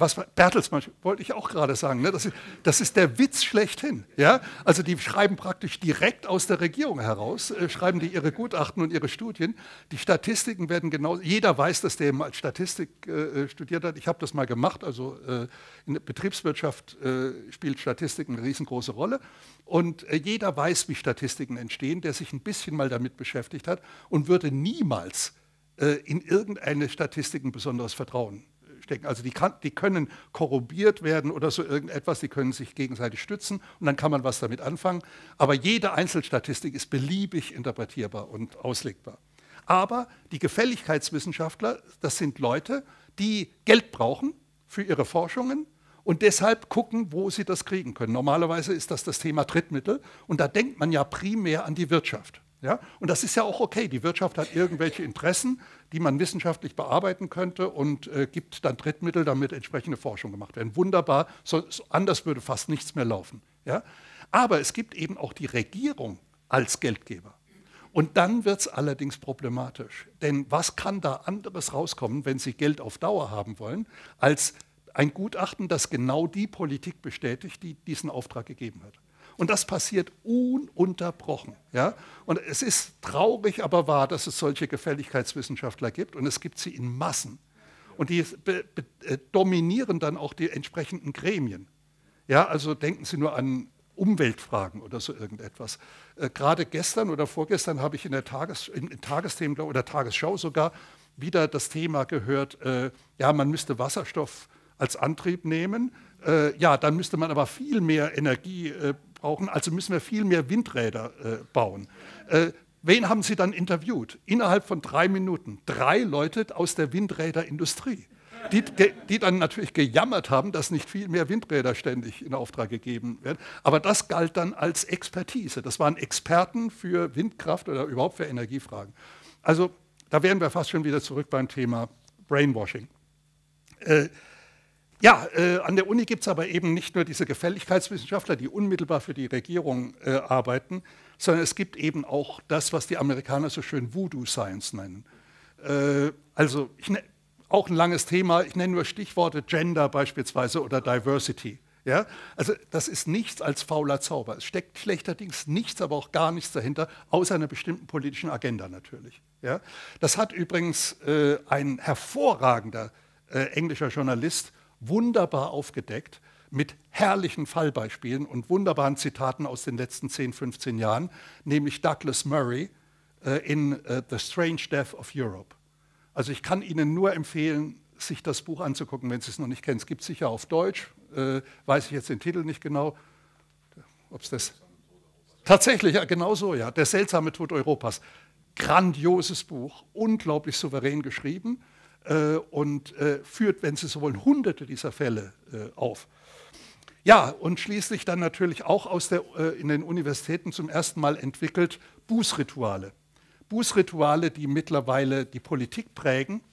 Bertelsmann wollte ich auch gerade sagen, ne? Das ist der Witz schlechthin. Ja? Also die schreiben praktisch direkt aus der Regierung heraus, schreiben die ihre Gutachten und ihre Studien. Die Statistiken werden genau, jeder weiß, dass der eben als Statistik studiert hat. Ich habe das mal gemacht, also in der Betriebswirtschaft spielt Statistik eine riesengroße Rolle. Und jeder weiß, wie Statistiken entstehen, der sich ein bisschen mal damit beschäftigt hat und würde niemals in irgendeine Statistik ein besonderes Vertrauen stecken. Also die können korrumpiert werden oder so irgendetwas, die können sich gegenseitig stützen und dann kann man was damit anfangen. Aber jede Einzelstatistik ist beliebig interpretierbar und auslegbar. Aber die Gefälligkeitswissenschaftler, das sind Leute, die Geld brauchen für ihre Forschungen und deshalb gucken, wo sie das kriegen können. Normalerweise ist das Thema Drittmittel und da denkt man ja primär an die Wirtschaft. Ja? Und das ist ja auch okay. Die Wirtschaft hat irgendwelche Interessen, die man wissenschaftlich bearbeiten könnte und gibt dann Drittmittel, damit entsprechende Forschung gemacht werden. Wunderbar, anders würde fast nichts mehr laufen. Ja? Aber es gibt eben auch die Regierung als Geldgeber. Und dann wird es allerdings problematisch. Denn was kann da anderes rauskommen, wenn Sie Geld auf Dauer haben wollen, als ein Gutachten, das genau die Politik bestätigt, die diesen Auftrag gegeben hat. Und das passiert ununterbrochen. Ja? Und es ist traurig, aber wahr, dass es solche Gefälligkeitswissenschaftler gibt. Und es gibt sie in Massen. Und die dominieren dann auch die entsprechenden Gremien. Ja, also denken Sie nur an Umweltfragen oder so irgendetwas. Gerade gestern oder vorgestern habe ich in Tagesthemen oder Tagesschau sogar wieder das Thema gehört, ja, man müsste Wasserstoff als Antrieb nehmen. Ja, dann müsste man aber viel mehr Energie brauchen, also müssen wir viel mehr Windräder bauen. Wen haben Sie dann interviewt? Innerhalb von 3 Minuten 3 Leute aus der Windräderindustrie, die dann natürlich gejammert haben, dass nicht viel mehr Windräder ständig in Auftrag gegeben werden. Aber das galt dann als Expertise. Das waren Experten für Windkraft oder überhaupt für Energiefragen. Also da wären wir fast schon wieder zurück beim Thema Brainwashing. Ja, an der Uni gibt es aber eben nicht nur diese Gefälligkeitswissenschaftler, die unmittelbar für die Regierung arbeiten, sondern es gibt eben auch das, was die Amerikaner so schön Voodoo Science nennen. Also auch ein langes Thema, ich nenne nur Stichworte Gender beispielsweise oder Diversity. Ja? Also das ist nichts als fauler Zauber. Es steckt schlechterdings nichts, aber auch gar nichts dahinter, außer einer bestimmten politischen Agenda natürlich. Ja? Das hat übrigens ein hervorragender englischer Journalist wunderbar aufgedeckt mit herrlichen Fallbeispielen und wunderbaren Zitaten aus den letzten 10, 15 Jahren, nämlich Douglas Murray in The Strange Death of Europe. Also ich kann Ihnen nur empfehlen, sich das Buch anzugucken, wenn Sie es noch nicht kennen. Es gibt es sicher auf Deutsch, weiß ich jetzt den Titel nicht genau. Ob es das tatsächlich, ja, genau so, ja. Der seltsame Tod Europas. Grandioses Buch, unglaublich souverän geschrieben. Und führt, wenn Sie so wollen, hunderte dieser Fälle auf. Ja, und schließlich dann natürlich auch in den Universitäten zum ersten Mal entwickelt Bußrituale. Bußrituale, die mittlerweile die Politik prägen.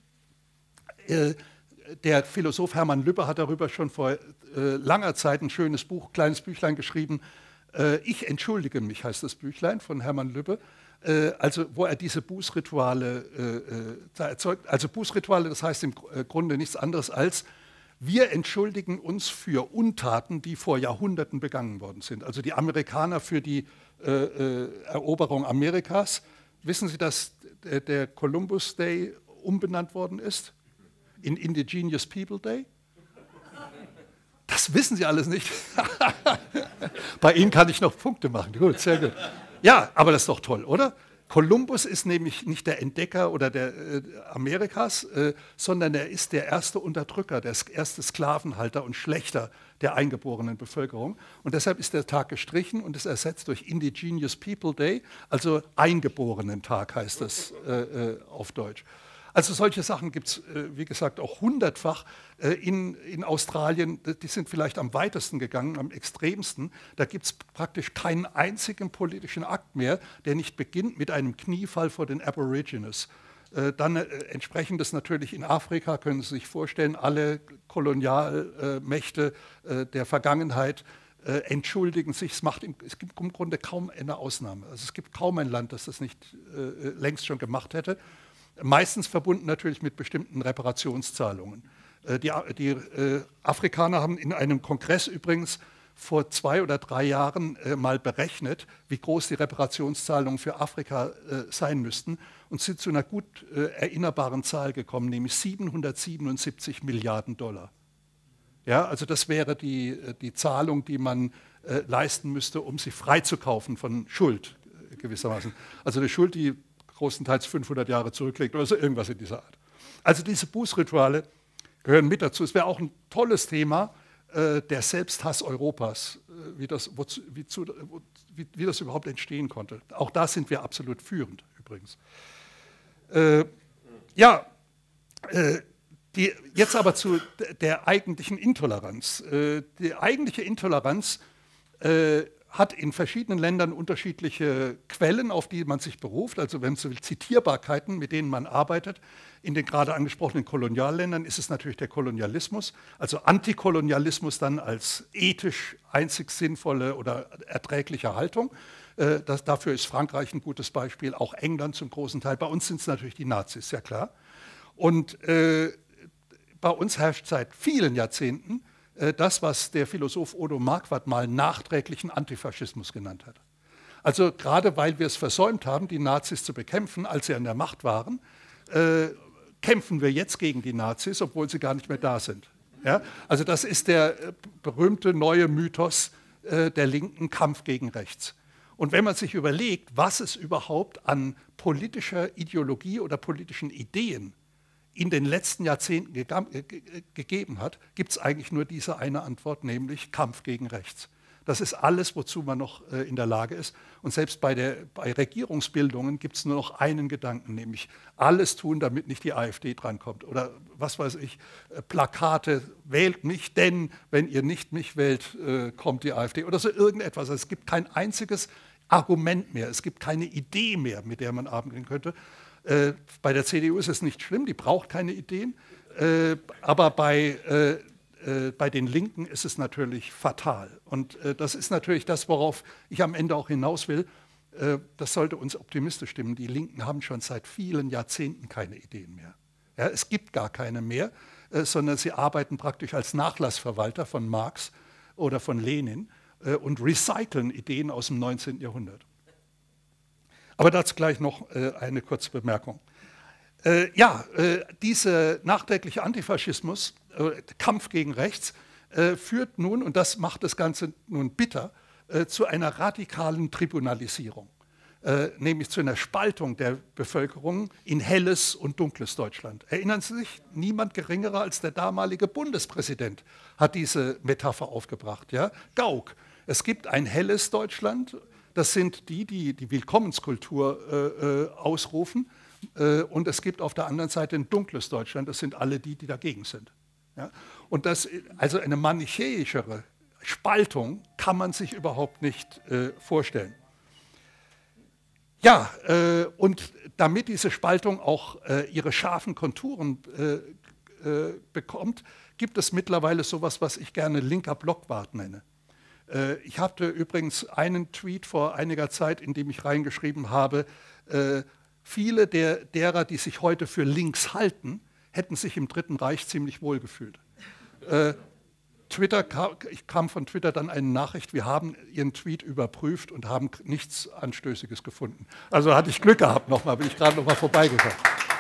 Der Philosoph Hermann Lübbe hat darüber schon vor langer Zeit ein schönes Buch, kleines Büchlein geschrieben. Ich entschuldige mich, heißt das Büchlein von Hermann Lübbe. Also wo er diese Bußrituale erzeugt. Also Bußrituale, das heißt im Grunde nichts anderes als, wir entschuldigen uns für Untaten, die vor Jahrhunderten begangen worden sind. Also die Amerikaner für die Eroberung Amerikas. Wissen Sie, dass der Columbus Day umbenannt worden ist in Indigenous People Day? Das wissen Sie alles nicht. Bei Ihnen kann ich noch Punkte machen. Gut, sehr gut. Ja, aber das ist doch toll, oder? Kolumbus ist nämlich nicht der Entdecker oder der Amerikas, sondern er ist der erste Unterdrücker, der erste Sklavenhalter und Schlächter der eingeborenen Bevölkerung. Und deshalb ist der Tag gestrichen und ist ersetzt durch Indigenous People Day, also Eingeborenen-Tag heißt das auf Deutsch. Also solche Sachen gibt es, wie gesagt, auch hundertfach in Australien. Die sind vielleicht am weitesten gegangen, am extremsten. Da gibt es praktisch keinen einzigen politischen Akt mehr, der nicht beginnt mit einem Kniefall vor den Aborigines. Dann entsprechendes natürlich in Afrika, können Sie sich vorstellen, alle Kolonialmächte der Vergangenheit entschuldigen sich. Es gibt im Grunde kaum eine Ausnahme. Also es gibt kaum ein Land, das das nicht längst schon gemacht hätte. Meistens verbunden natürlich mit bestimmten Reparationszahlungen. Die Afrikaner haben in einem Kongress übrigens vor 2 oder 3 Jahren mal berechnet, wie groß die Reparationszahlungen für Afrika sein müssten und sind zu einer gut erinnerbaren Zahl gekommen, nämlich 777 Milliarden $. Ja, also das wäre die Zahlung, die man leisten müsste, um sich freizukaufen von Schuld gewissermaßen. Also eine Schuld, die großenteils 500 Jahre zurückliegt oder so irgendwas in dieser Art. Also diese Bußrituale gehören mit dazu. Es wäre auch ein tolles Thema, der Selbsthass Europas, wie das überhaupt entstehen konnte. Auch da sind wir absolut führend übrigens. Jetzt aber zu der eigentlichen Intoleranz. Die eigentliche Intoleranz hat in verschiedenen Ländern unterschiedliche Quellen, auf die man sich beruft, also wenn so Zitierbarkeiten, mit denen man arbeitet. In den gerade angesprochenen Kolonialländern ist es natürlich der Kolonialismus, also Antikolonialismus dann als ethisch einzig sinnvolle oder erträgliche Haltung. Dafür ist Frankreich ein gutes Beispiel, auch England zum großen Teil. Bei uns sind es natürlich die Nazis, ja klar. Und bei uns herrscht seit vielen Jahrzehnten das, was der Philosoph Odo Marquardt mal nachträglichen Antifaschismus genannt hat. Also gerade weil wir es versäumt haben, die Nazis zu bekämpfen, als sie an der Macht waren, kämpfen wir jetzt gegen die Nazis, obwohl sie gar nicht mehr da sind. Ja? Also das ist der berühmte neue Mythos der linken Kampf gegen rechts. Und wenn man sich überlegt, was es überhaupt an politischer Ideologie oder politischen Ideen in den letzten Jahrzehnten gegeben hat, gibt es eigentlich nur diese eine Antwort, nämlich Kampf gegen rechts. Das ist alles, wozu man noch in der Lage ist. Und selbst bei Regierungsbildungen gibt es nur noch einen Gedanken, nämlich alles tun, damit nicht die AfD drankommt. Oder was weiß ich, Plakate, wählt mich, denn wenn ihr nicht mich wählt, kommt die AfD. Oder so irgendetwas. Also es gibt kein einziges Argument mehr, es gibt keine Idee mehr, mit der man arbeiten könnte. Bei der CDU ist es nicht schlimm, die braucht keine Ideen, aber bei den Linken ist es natürlich fatal. Und das ist natürlich das, worauf ich am Ende auch hinaus will. Das sollte uns optimistisch stimmen. Die Linken haben schon seit vielen Jahrzehnten keine Ideen mehr. Ja, es gibt gar keine mehr, sondern sie arbeiten praktisch als Nachlassverwalter von Marx oder von Lenin und recyceln Ideen aus dem 19. Jahrhundert. Aber dazu gleich noch eine kurze Bemerkung. Dieser nachträgliche Antifaschismus, Kampf gegen rechts, führt nun, und das macht das Ganze nun bitter, zu einer radikalen Tribunalisierung, nämlich zu einer Spaltung der Bevölkerung in helles und dunkles Deutschland. Erinnern Sie sich, niemand geringerer als der damalige Bundespräsident hat diese Metapher aufgebracht. Ja? Gauck, es gibt ein helles Deutschland. Das sind die die Willkommenskultur ausrufen. Und es gibt auf der anderen Seite ein dunkles Deutschland. Das sind alle die dagegen sind. Ja? Und also eine manichäischere Spaltung kann man sich überhaupt nicht vorstellen. Ja, und damit diese Spaltung auch ihre scharfen Konturen bekommt, gibt es mittlerweile sowas, was ich gerne linker Blockwart nenne. Ich hatte übrigens einen Tweet vor einiger Zeit, in dem ich reingeschrieben habe, viele derer, die sich heute für links halten, hätten sich im Dritten Reich ziemlich wohl gefühlt. Ich kam von Twitter dann eine Nachricht, wir haben Ihren Tweet überprüft und haben nichts Anstößiges gefunden. Also hatte ich Glück gehabt nochmal, bin ich gerade nochmal vorbeigekommen.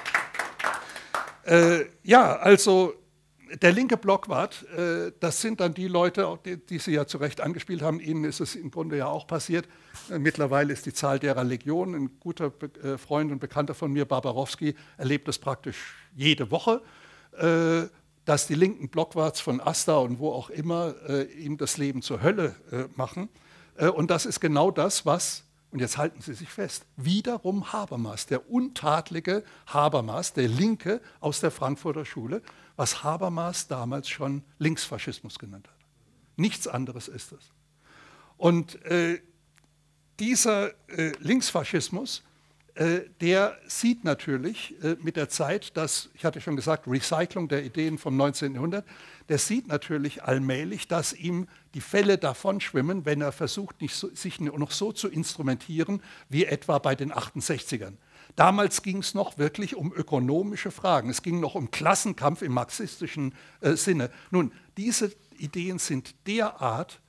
Also der linke Blockwart, das sind dann die Leute, die Sie ja zu Recht angespielt haben. Ihnen ist es im Grunde ja auch passiert. Mittlerweile ist die Zahl derer Legion. Ein guter Freund und Bekannter von mir, Barbarowski, erlebt das praktisch jede Woche, dass die linken Blockwarts von Asta und wo auch immer ihm das Leben zur Hölle machen. Und das ist genau das, was, und jetzt halten Sie sich fest, wiederum Habermas, der untadlige Habermas, der Linke aus der Frankfurter Schule, was Habermas damals schon Linksfaschismus genannt hat. Nichts anderes ist es. Und dieser Linksfaschismus, der sieht natürlich mit der Zeit, dass, ich hatte schon gesagt, Recyclung der Ideen vom 19. Jahrhundert, der sieht natürlich allmählich, dass ihm die Fälle davonschwimmen, wenn er versucht, sich noch so zu instrumentieren, wie etwa bei den 68ern. Damals ging es noch wirklich um ökonomische Fragen. Es ging noch um Klassenkampf im marxistischen Sinne. Nun, diese Ideen sind derart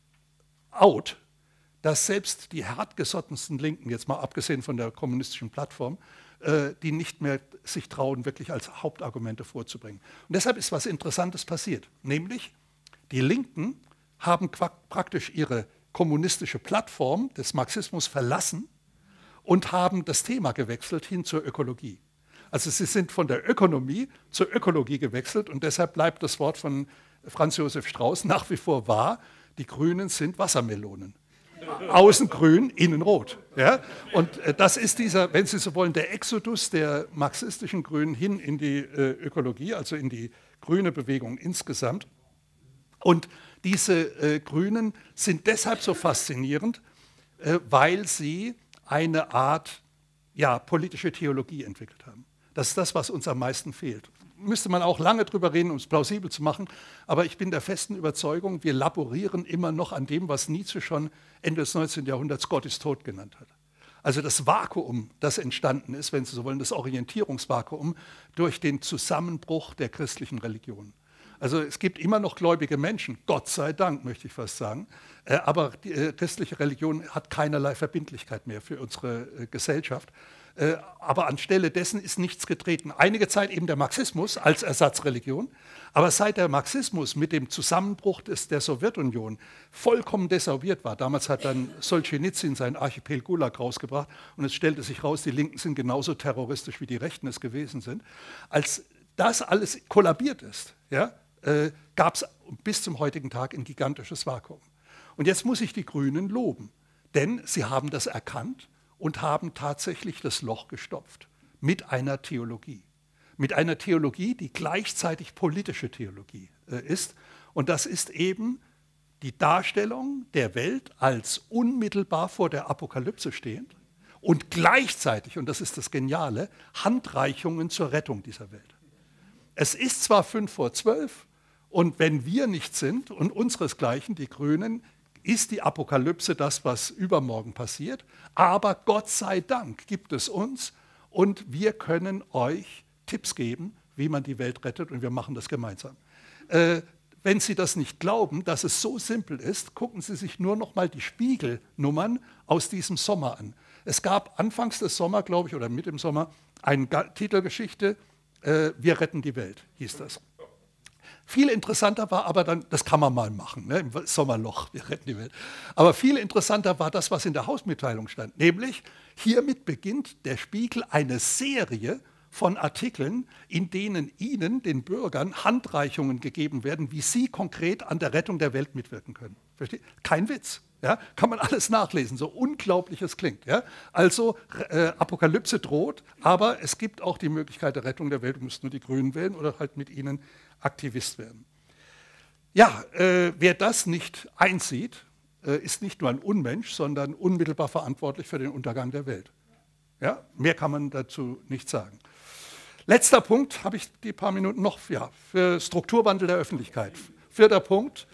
out, dass selbst die hartgesottensten Linken, jetzt mal abgesehen von der kommunistischen Plattform, die nicht mehr sich trauen, wirklich als Hauptargumente vorzubringen. Und deshalb ist was Interessantes passiert, nämlich die Linken haben praktisch ihre kommunistische Plattform des Marxismus verlassen und haben das Thema gewechselt hin zur Ökologie. Also sie sind von der Ökonomie zur Ökologie gewechselt und deshalb bleibt das Wort von Franz Josef Strauß nach wie vor wahr, die Grünen sind Wassermelonen. Außen grün, innen rot. Ja? Und das ist dieser, wenn Sie so wollen, der Exodus der marxistischen Grünen hin in die Ökologie, also in die grüne Bewegung insgesamt. Und diese Grünen sind deshalb so faszinierend, weil sie eine Art politische Theologie entwickelt haben. Das ist das, was uns am meisten fehlt. Müsste man auch lange drüber reden, um es plausibel zu machen, aber ich bin der festen Überzeugung, wir laborieren immer noch an dem, was Nietzsche schon Ende des 19. Jahrhunderts Gott ist tot genannt hat. Also das Vakuum, das entstanden ist, wenn Sie so wollen, das Orientierungsvakuum durch den Zusammenbruch der christlichen Religion. Also es gibt immer noch gläubige Menschen, Gott sei Dank, möchte ich fast sagen, aber die christliche Religion hat keinerlei Verbindlichkeit mehr für unsere Gesellschaft. Aber anstelle dessen ist nichts getreten. Einige Zeit eben der Marxismus als Ersatzreligion, aber seit der Marxismus mit dem Zusammenbruch der Sowjetunion vollkommen desavouiert war, damals hat dann Solschenizyn seinen Archipel Gulag rausgebracht und es stellte sich raus, die Linken sind genauso terroristisch, wie die Rechten es gewesen sind. Als das alles kollabiert ist, ja, gab es bis zum heutigen Tag ein gigantisches Vakuum. Und jetzt muss ich die Grünen loben, denn sie haben das erkannt und haben tatsächlich das Loch gestopft mit einer Theologie. Mit einer Theologie, die gleichzeitig politische Theologie ist. Und das ist eben die Darstellung der Welt als unmittelbar vor der Apokalypse stehend und gleichzeitig, und das ist das Geniale, Handreichungen zur Rettung dieser Welt. Es ist zwar 11:55 und wenn wir nicht sind und unseresgleichen, die Grünen, ist die Apokalypse das, was übermorgen passiert. Aber Gott sei Dank gibt es uns und wir können euch Tipps geben, wie man die Welt rettet und wir machen das gemeinsam. Wenn Sie das nicht glauben, dass es so simpel ist, gucken Sie sich nur noch mal die Spiegelnummern aus diesem Sommer an. Es gab anfangs des Sommers, glaube ich, oder mit dem Sommer, eine Titelgeschichte, Wir retten die Welt, hieß das. Viel interessanter war aber dann, das kann man mal machen, ne, im Sommerloch, wir retten die Welt. Aber viel interessanter war das, was in der Hausmitteilung stand. Nämlich, hiermit beginnt der Spiegel eine Serie von Artikeln, in denen Ihnen, den Bürgern, Handreichungen gegeben werden, wie Sie konkret an der Rettung der Welt mitwirken können. Versteht? Kein Witz. Ja? Kann man alles nachlesen, so unglaublich es klingt. Ja? Also Apokalypse droht, aber es gibt auch die Möglichkeit der Rettung der Welt. Du musst nur die Grünen wählen oder halt mit ihnen Aktivist werden. Ja, wer das nicht einsieht, ist nicht nur ein Unmensch, sondern unmittelbar verantwortlich für den Untergang der Welt. Ja? Mehr kann man dazu nicht sagen. Letzter Punkt, habe ich die paar Minuten noch, ja, für Strukturwandel der Öffentlichkeit. 4. Punkt.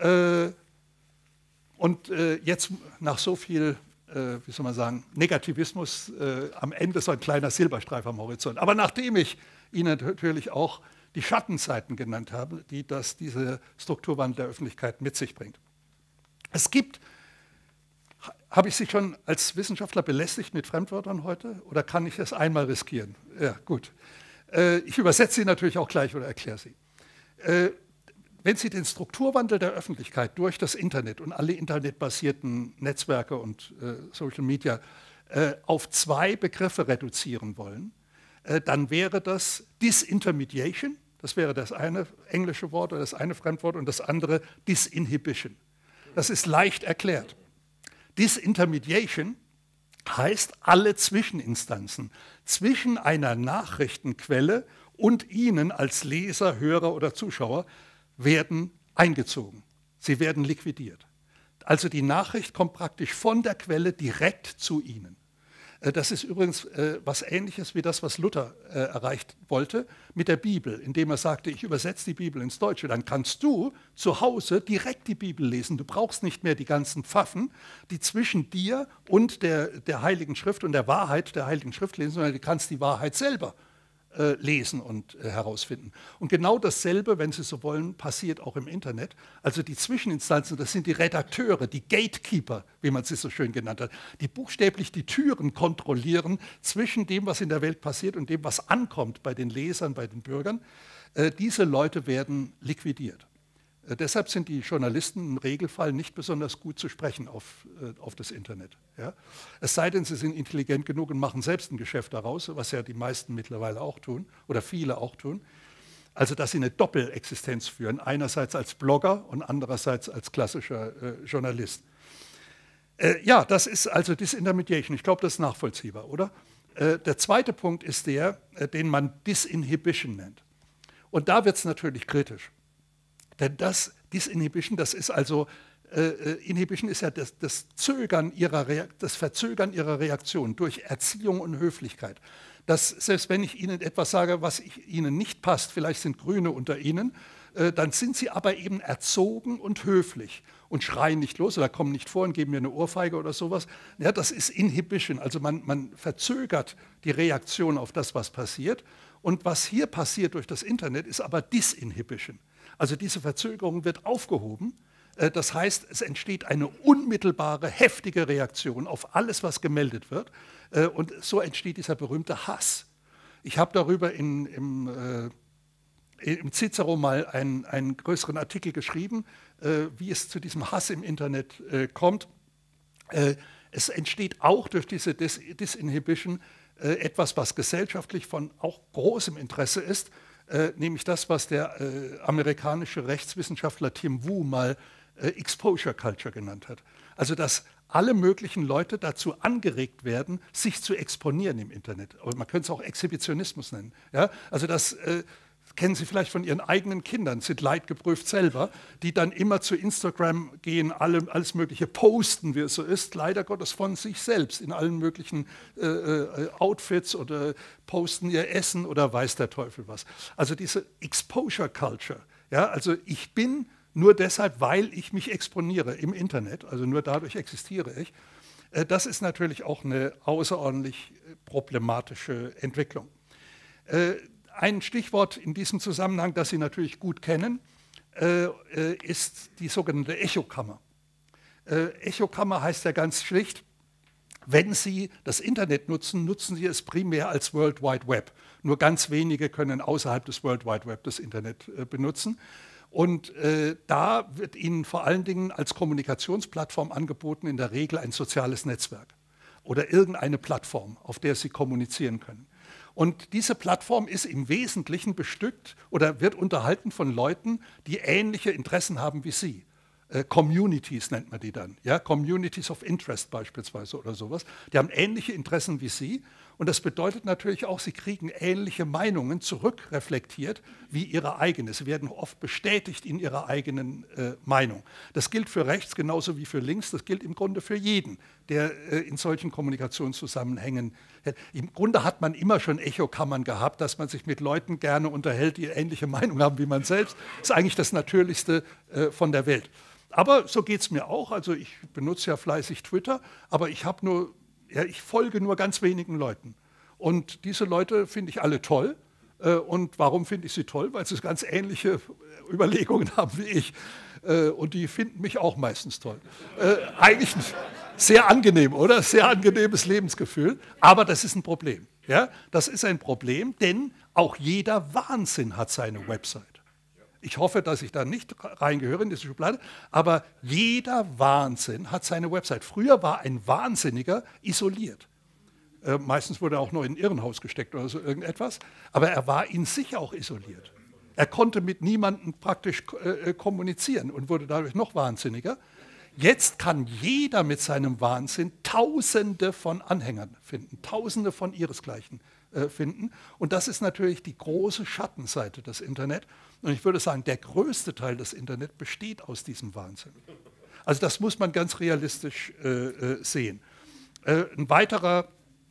Und jetzt nach so viel, wie soll man sagen, Negativismus, am Ende so ein kleiner Silberstreif am Horizont. Aber nachdem ich Ihnen natürlich auch die Schattenseiten genannt habe, die diese Strukturwandel der Öffentlichkeit mit sich bringt. Es gibt, habe ich Sie schon als Wissenschaftler belästigt mit Fremdwörtern heute oder kann ich das einmal riskieren? Ja, gut. Ich übersetze sie natürlich auch gleich oder erkläre sie. Wenn Sie den Strukturwandel der Öffentlichkeit durch das Internet und alle internetbasierten Netzwerke und Social Media auf 2 Begriffe reduzieren wollen, dann wäre das Disintermediation, das wäre das eine englische Wort oder das eine Fremdwort und das andere Disinhibition. Das ist leicht erklärt. Disintermediation heißt, alle Zwischeninstanzen zwischen einer Nachrichtenquelle und Ihnen als Leser, Hörer oder Zuschauer werden eingezogen. Sie werden liquidiert. Also die Nachricht kommt praktisch von der Quelle direkt zu Ihnen. Das ist übrigens was Ähnliches wie das, was Luther erreicht wollte mit der Bibel, indem er sagte, ich übersetze die Bibel ins Deutsche. Dann kannst du zu Hause direkt die Bibel lesen. Du brauchst nicht mehr die ganzen Pfaffen, die zwischen dir und der Heiligen Schrift und der Wahrheit der Heiligen Schrift lesen, sondern du kannst die Wahrheit selber lesen und herausfinden. Und genau dasselbe, wenn Sie so wollen, passiert auch im Internet. Also die Zwischeninstanzen, das sind die Redakteure, die Gatekeeper, wie man sie so schön genannt hat, die buchstäblich die Türen kontrollieren zwischen dem, was in der Welt passiert und dem, was ankommt bei den Lesern, bei den Bürgern. Diese Leute werden liquidiert. Deshalb sind die Journalisten im Regelfall nicht besonders gut zu sprechen auf das Internet. Ja? Es sei denn, sie sind intelligent genug und machen selbst ein Geschäft daraus, was ja die meisten mittlerweile auch tun oder viele auch tun. Also, dass sie eine Doppelexistenz führen, einerseits als Blogger und andererseits als klassischer Journalist. Ja, das ist also Disintermediation. Ich glaube, das ist nachvollziehbar, oder? Der zweite Punkt ist der, den man Disinhibition nennt. Und da wird es natürlich kritisch. Denn Disinhibition, das ist also, Inhibition ist ja das Verzögern ihrer Reaktion durch Erziehung und Höflichkeit. Dass selbst wenn ich Ihnen etwas sage, was Ihnen nicht passt, vielleicht sind Grüne unter Ihnen, dann sind Sie aber eben erzogen und höflich und schreien nicht los oder kommen nicht vor und geben mir eine Ohrfeige oder sowas. Ja, das ist Inhibition, also man verzögert die Reaktion auf das, was passiert. Und was hier passiert durch das Internet, ist aber Disinhibition. Also diese Verzögerung wird aufgehoben. Das heißt, es entsteht eine unmittelbare, heftige Reaktion auf alles, was gemeldet wird. Und so entsteht dieser berühmte Hass. Ich habe darüber im Cicero mal einen größeren Artikel geschrieben, wie es zu diesem Hass im Internet kommt. Es entsteht auch durch diese Disinhibition etwas, was gesellschaftlich von auch großem Interesse ist, nämlich das, was der amerikanische Rechtswissenschaftler Tim Wu mal Exposure Culture genannt hat. Also, dass alle möglichen Leute dazu angeregt werden, sich zu exponieren im Internet. Aber man könnte es auch Exhibitionismus nennen. Ja? Also das kennen Sie vielleicht von Ihren eigenen Kindern, sind leidgeprüft selber, die dann immer zu Instagram gehen, alles Mögliche posten, wie es so ist, leider Gottes von sich selbst in allen möglichen Outfits oder posten ihr Essen oder weiß der Teufel was. Also diese Exposure Culture, ja, also ich bin nur deshalb, weil ich mich exponiere im Internet, also nur dadurch existiere ich, das ist natürlich auch eine außerordentlich problematische Entwicklung. Ein Stichwort in diesem Zusammenhang, das Sie natürlich gut kennen, ist die sogenannte Echokammer. Echokammer heißt ja ganz schlicht, wenn Sie das Internet nutzen, nutzen Sie es primär als World Wide Web. Nur ganz wenige können außerhalb des World Wide Web das Internet benutzen. Und da wird Ihnen vor allen Dingen als Kommunikationsplattform angeboten, in der Regel ein soziales Netzwerk oder irgendeine Plattform, auf der Sie kommunizieren können. Und diese Plattform ist im Wesentlichen bestückt oder wird unterhalten von Leuten, die ähnliche Interessen haben wie Sie. Communities nennt man die dann, ja? Communities of Interest beispielsweise oder sowas. Die haben ähnliche Interessen wie Sie und das bedeutet natürlich auch, sie kriegen ähnliche Meinungen zurückreflektiert wie ihre eigene. Sie werden oft bestätigt in ihrer eigenen Meinung. Das gilt für rechts genauso wie für links, das gilt im Grunde für jeden, der in solchen Kommunikationszusammenhängen. Im Grunde hat man immer schon Echokammern gehabt, dass man sich mit Leuten gerne unterhält, die ähnliche Meinung haben wie man selbst. Das ist eigentlich das Natürlichste von der Welt. Aber so geht es mir auch. Also ich benutze ja fleißig Twitter, aber ich folge nur ganz wenigen Leuten. Und diese Leute finde ich alle toll. Und warum finde ich sie toll? Weil sie ganz ähnliche Überlegungen haben wie ich. Und die finden mich auch meistens toll. Eigentlich sehr angenehm, oder? Sehr angenehmes Lebensgefühl. Aber das ist ein Problem. Ja? Das ist ein Problem, denn auch jeder Wahnsinn hat seine Website. Ich hoffe, dass ich da nicht reingehöre in diese Schublade, aber jeder Wahnsinn hat seine Website. Früher war ein Wahnsinniger isoliert. Meistens wurde er auch noch in ein Irrenhaus gesteckt oder so irgendetwas, aber er war in sich auch isoliert. Er konnte mit niemandem praktisch kommunizieren und wurde dadurch noch wahnsinniger. Jetzt kann jeder mit seinem Wahnsinn Tausende von Anhängern finden, Tausende von ihresgleichen finden. Und das ist natürlich die große Schattenseite des Internet. Und ich würde sagen, der größte Teil des Internet besteht aus diesem Wahnsinn. Also das muss man ganz realistisch sehen. Ein weiterer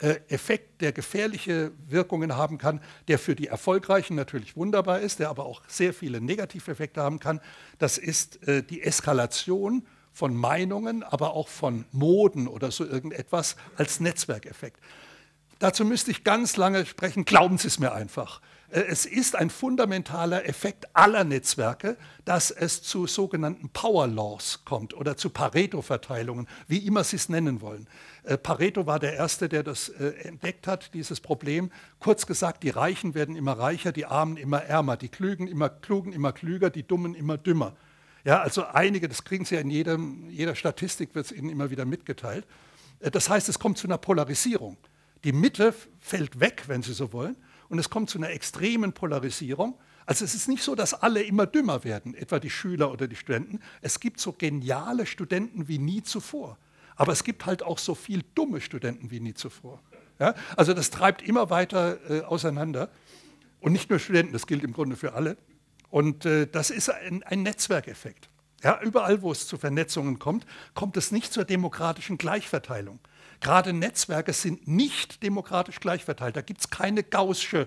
Effekt, der gefährliche Wirkungen haben kann, der für die Erfolgreichen natürlich wunderbar ist, der aber auch sehr viele Negativeffekte haben kann. Das ist die Eskalation von Meinungen, aber auch von Moden oder so irgendetwas als Netzwerkeffekt. Dazu müsste ich ganz lange sprechen, glauben Sie es mir einfach. Es ist ein fundamentaler Effekt aller Netzwerke, dass es zu sogenannten Power Laws kommt oder zu Pareto-Verteilungen, wie immer Sie es nennen wollen. Pareto war der Erste, der das entdeckt hat, dieses Problem. Kurz gesagt, die Reichen werden immer reicher, die Armen immer ärmer, die Klugen immer klüger, die Dummen immer dümmer. Ja, also einige, das kriegen Sie ja in jeder Statistik, wird es Ihnen immer wieder mitgeteilt. Das heißt, es kommt zu einer Polarisierung. Die Mitte fällt weg, wenn Sie so wollen, und es kommt zu einer extremen Polarisierung. Also es ist nicht so, dass alle immer dümmer werden, etwa die Schüler oder die Studenten. Es gibt so geniale Studenten wie nie zuvor. Aber es gibt halt auch so viel dumme Studenten wie nie zuvor. Ja? Also das treibt immer weiter auseinander. Und nicht nur Studenten, das gilt im Grunde für alle. Und das ist ein Netzwerkeffekt. Ja, überall, wo es zu Vernetzungen kommt, kommt es nicht zur demokratischen Gleichverteilung. Gerade Netzwerke sind nicht demokratisch gleichverteilt. Da gibt es keine gaußsche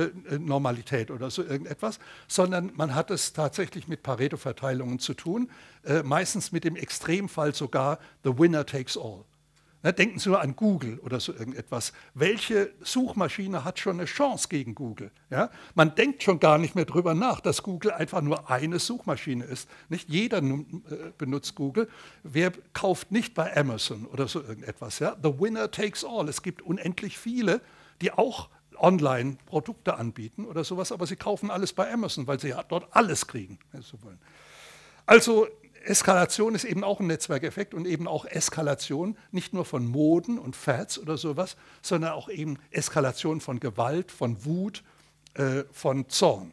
Normalität oder so irgendetwas, sondern man hat es tatsächlich mit Pareto-Verteilungen zu tun, meistens mit dem Extremfall sogar the winner takes all. Na, denken Sie nur an Google oder so irgendetwas. Welche Suchmaschine hat schon eine Chance gegen Google? Ja? Man denkt schon gar nicht mehr darüber nach, dass Google einfach nur eine Suchmaschine ist. Nicht jeder benutzt Google. Wer kauft nicht bei Amazon oder so irgendetwas? Ja? The winner takes all. Es gibt unendlich viele, die auch online Produkte anbieten oder sowas, aber sie kaufen alles bei Amazon, weil sie ja dort alles kriegen, wenn Sie so wollen. Also Eskalation ist eben auch ein Netzwerkeffekt und eben auch Eskalation nicht nur von Moden und Fads oder sowas, sondern auch eben Eskalation von Gewalt, von Wut, von Zorn.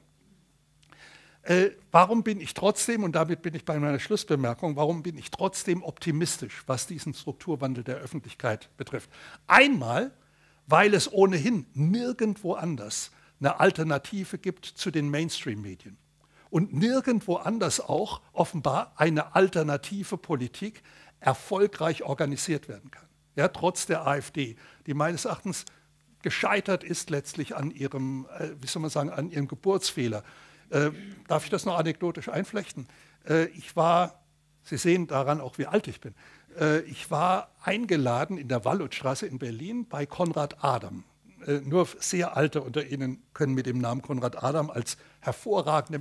Warum bin ich trotzdem, und damit bin ich bei meiner Schlussbemerkung, warum bin ich trotzdem optimistisch, was diesen Strukturwandel der Öffentlichkeit betrifft? Einmal, weil es ohnehin nirgendwo anders eine Alternative gibt zu den Mainstream-Medien. Und nirgendwo anders auch offenbar eine alternative Politik erfolgreich organisiert werden kann. Ja, trotz der AfD, die meines Erachtens gescheitert ist letztlich an ihrem, wie soll man sagen, an ihrem Geburtsfehler. Darf ich das noch anekdotisch einflechten? Sie sehen daran auch, wie alt ich bin. Ich war eingeladen in der Wallutstraße in Berlin bei Konrad Adam. Nur sehr Alte unter Ihnen können mit dem Namen Konrad Adam als hervorragendem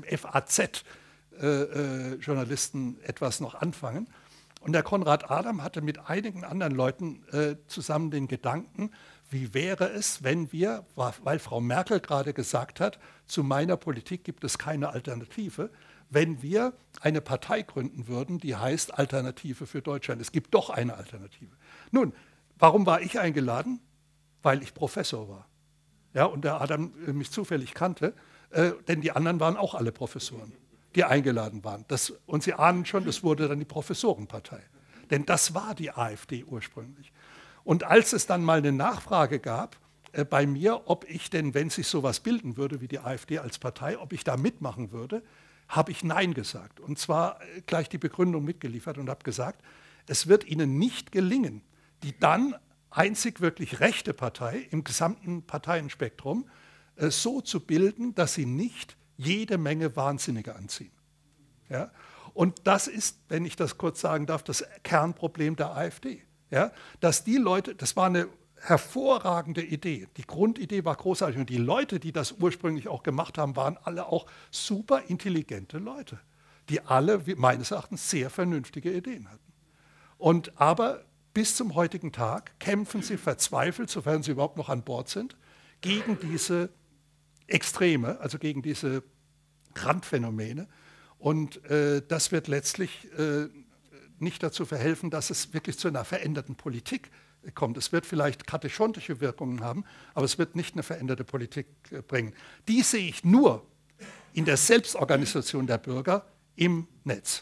FAZ-Journalisten etwas noch anfangen. Und der Konrad Adam hatte mit einigen anderen Leuten zusammen den Gedanken, wie wäre es, wenn wir, weil Frau Merkel gerade gesagt hat, zu meiner Politik gibt es keine Alternative, wenn wir eine Partei gründen würden, die heißt Alternative für Deutschland. Es gibt doch eine Alternative. Nun, warum war ich eingeladen? Weil ich Professor war. Ja, und der Adam mich zufällig kannte, denn die anderen waren auch alle Professoren, die eingeladen waren. Und Sie ahnen schon, das wurde dann die Professorenpartei. Denn das war die AfD ursprünglich. Und als es dann mal eine Nachfrage gab bei mir, ob ich denn, wenn sich sowas bilden würde wie die AfD als Partei, ob ich da mitmachen würde, habe ich Nein gesagt. Und zwar gleich die Begründung mitgeliefert und habe gesagt, es wird Ihnen nicht gelingen, die dann einzig wirklich rechte Partei im gesamten Parteienspektrum so zu bilden, dass sie nicht jede Menge Wahnsinnige anziehen. Ja? Und das ist, wenn ich das kurz sagen darf, das Kernproblem der AfD. Ja? Dass die Leute, das war eine hervorragende Idee, die Grundidee war großartig und die Leute, die das ursprünglich auch gemacht haben, waren alle auch super intelligente Leute, die alle meines Erachtens sehr vernünftige Ideen hatten. Aber bis zum heutigen Tag kämpfen sie verzweifelt, sofern sie überhaupt noch an Bord sind, gegen diese Extreme, also gegen diese Randphänomene. Und das wird letztlich nicht dazu verhelfen, dass es wirklich zu einer veränderten Politik kommt. Es wird vielleicht katechontische Wirkungen haben, aber es wird nicht eine veränderte Politik bringen. Die sehe ich nur in der Selbstorganisation der Bürger im Netz.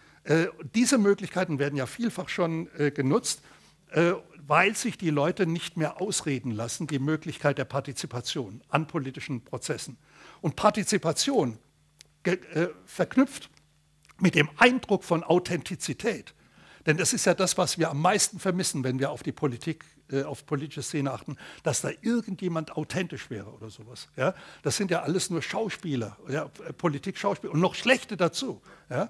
Diese Möglichkeiten werden ja vielfach schon genutzt, weil sich die Leute nicht mehr ausreden lassen, die Möglichkeit der Partizipation an politischen Prozessen. Und Partizipation verknüpft mit dem Eindruck von Authentizität, Denn das ist ja das, was wir am meisten vermissen, wenn wir auf die Politik, auf politische Szene achten, dass da irgendjemand authentisch wäre oder sowas. Ja? Das sind ja alles nur Schauspieler, ja? Politik-Schauspieler und noch schlechte dazu. Ja?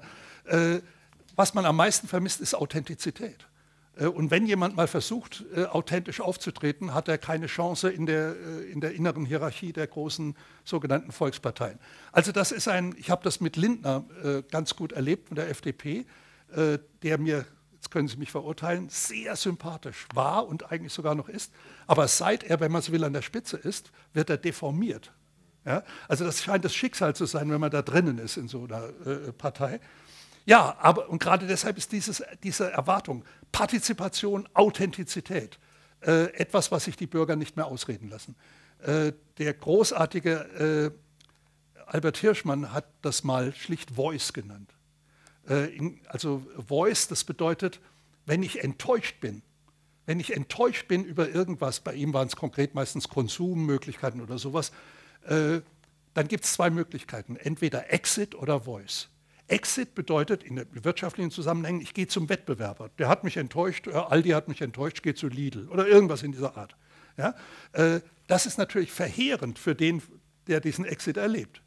Was man am meisten vermisst, ist Authentizität. Und wenn jemand mal versucht, authentisch aufzutreten, hat er keine Chance in der inneren Hierarchie der großen sogenannten Volksparteien. Also das ist ich habe das mit Lindner ganz gut erlebt von der FDP, der mir, jetzt können Sie mich verurteilen, sehr sympathisch war und eigentlich sogar noch ist. Aber seit er, wenn man so will, an der Spitze ist, wird er deformiert. Ja? Also das scheint das Schicksal zu sein, wenn man da drinnen ist in so einer Partei. Ja, aber und gerade deshalb ist diese Erwartung, Partizipation, Authentizität, etwas, was sich die Bürger nicht mehr ausreden lassen. Der großartige Albert Hirschmann hat das mal schlicht Voice genannt. Also Voice, das bedeutet, wenn ich enttäuscht bin über irgendwas, bei ihm waren es konkret meistens Konsummöglichkeiten oder sowas, dann gibt es zwei Möglichkeiten, entweder Exit oder Voice. Exit bedeutet in wirtschaftlichen Zusammenhängen, ich gehe zum Wettbewerber. Der hat mich enttäuscht, Aldi hat mich enttäuscht, ich gehe zu Lidl oder irgendwas in dieser Art. Ja? Das ist natürlich verheerend für den, der diesen Exit erlebt.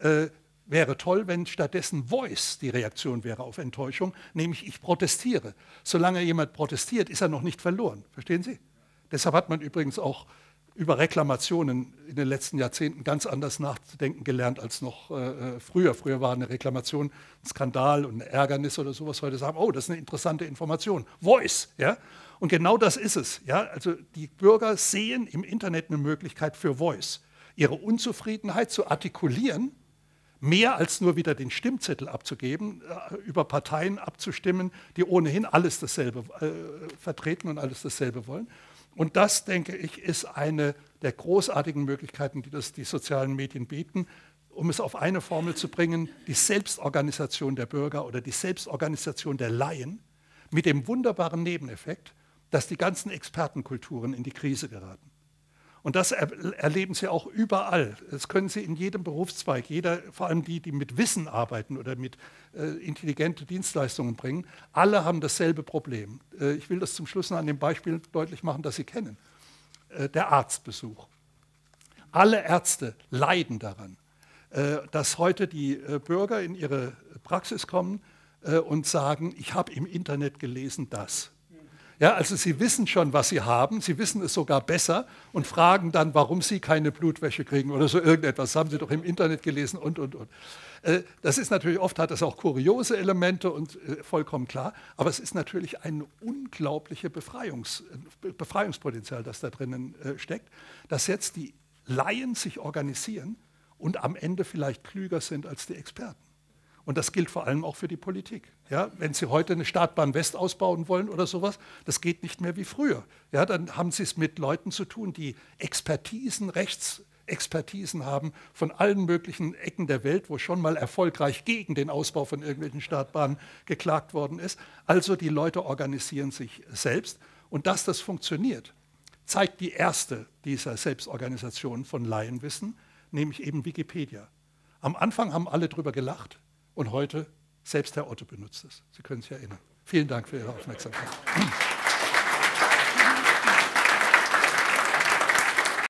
Wäre toll, wenn stattdessen Voice die Reaktion wäre auf Enttäuschung, nämlich ich protestiere. Solange jemand protestiert, ist er noch nicht verloren. Verstehen Sie? Deshalb hat man übrigens auch über Reklamationen in den letzten Jahrzehnten ganz anders nachzudenken gelernt als noch früher. Früher war eine Reklamation ein Skandal und ein Ärgernis oder sowas. Heute sagen, oh, das ist eine interessante Information. Voice, ja? Und genau das ist es. Ja? Also die Bürger sehen im Internet eine Möglichkeit für Voice, ihre Unzufriedenheit zu artikulieren, mehr als nur wieder den Stimmzettel abzugeben, über Parteien abzustimmen, die ohnehin alles dasselbe vertreten und alles dasselbe wollen. Und das, denke ich, ist eine der großartigen Möglichkeiten, die die sozialen Medien bieten, um es auf eine Formel zu bringen, die Selbstorganisation der Bürger oder die Selbstorganisation der Laien mit dem wunderbaren Nebeneffekt, dass die ganzen Expertenkulturen in die Krise geraten. Und das erleben Sie auch überall. Das können Sie in jedem Berufszweig, vor allem die mit Wissen arbeiten oder mit intelligente Dienstleistungen bringen, alle haben dasselbe Problem. Ich will das zum Schluss noch an dem Beispiel deutlich machen, das Sie kennen. Der Arztbesuch. Alle Ärzte leiden daran, dass heute die Bürger in ihre Praxis kommen und sagen, ich habe im Internet gelesen das. Ja, also Sie wissen schon, was Sie haben, Sie wissen es sogar besser und fragen dann, warum Sie keine Blutwäsche kriegen oder so irgendetwas. Das haben Sie doch im Internet gelesen und. Das ist natürlich, oft hat das auch kuriose Elemente und vollkommen klar, aber es ist natürlich ein unglaubliches Befreiungspotenzial, das da drinnen steckt, dass jetzt die Laien sich organisieren und am Ende vielleicht klüger sind als die Experten. Und das gilt vor allem auch für die Politik. Ja, wenn Sie heute eine Startbahn West ausbauen wollen oder sowas, das geht nicht mehr wie früher. Ja, dann haben Sie es mit Leuten zu tun, die Rechtsexpertisen haben von allen möglichen Ecken der Welt, wo schon mal erfolgreich gegen den Ausbau von irgendwelchen Startbahnen geklagt worden ist. Also die Leute organisieren sich selbst. Und dass das funktioniert, zeigt die erste dieser Selbstorganisationen von Laienwissen, nämlich eben Wikipedia. Am Anfang haben alle drüber gelacht. Und heute, selbst Herr Otto benutzt es. Sie können sich erinnern. Vielen Dank für Ihre Aufmerksamkeit.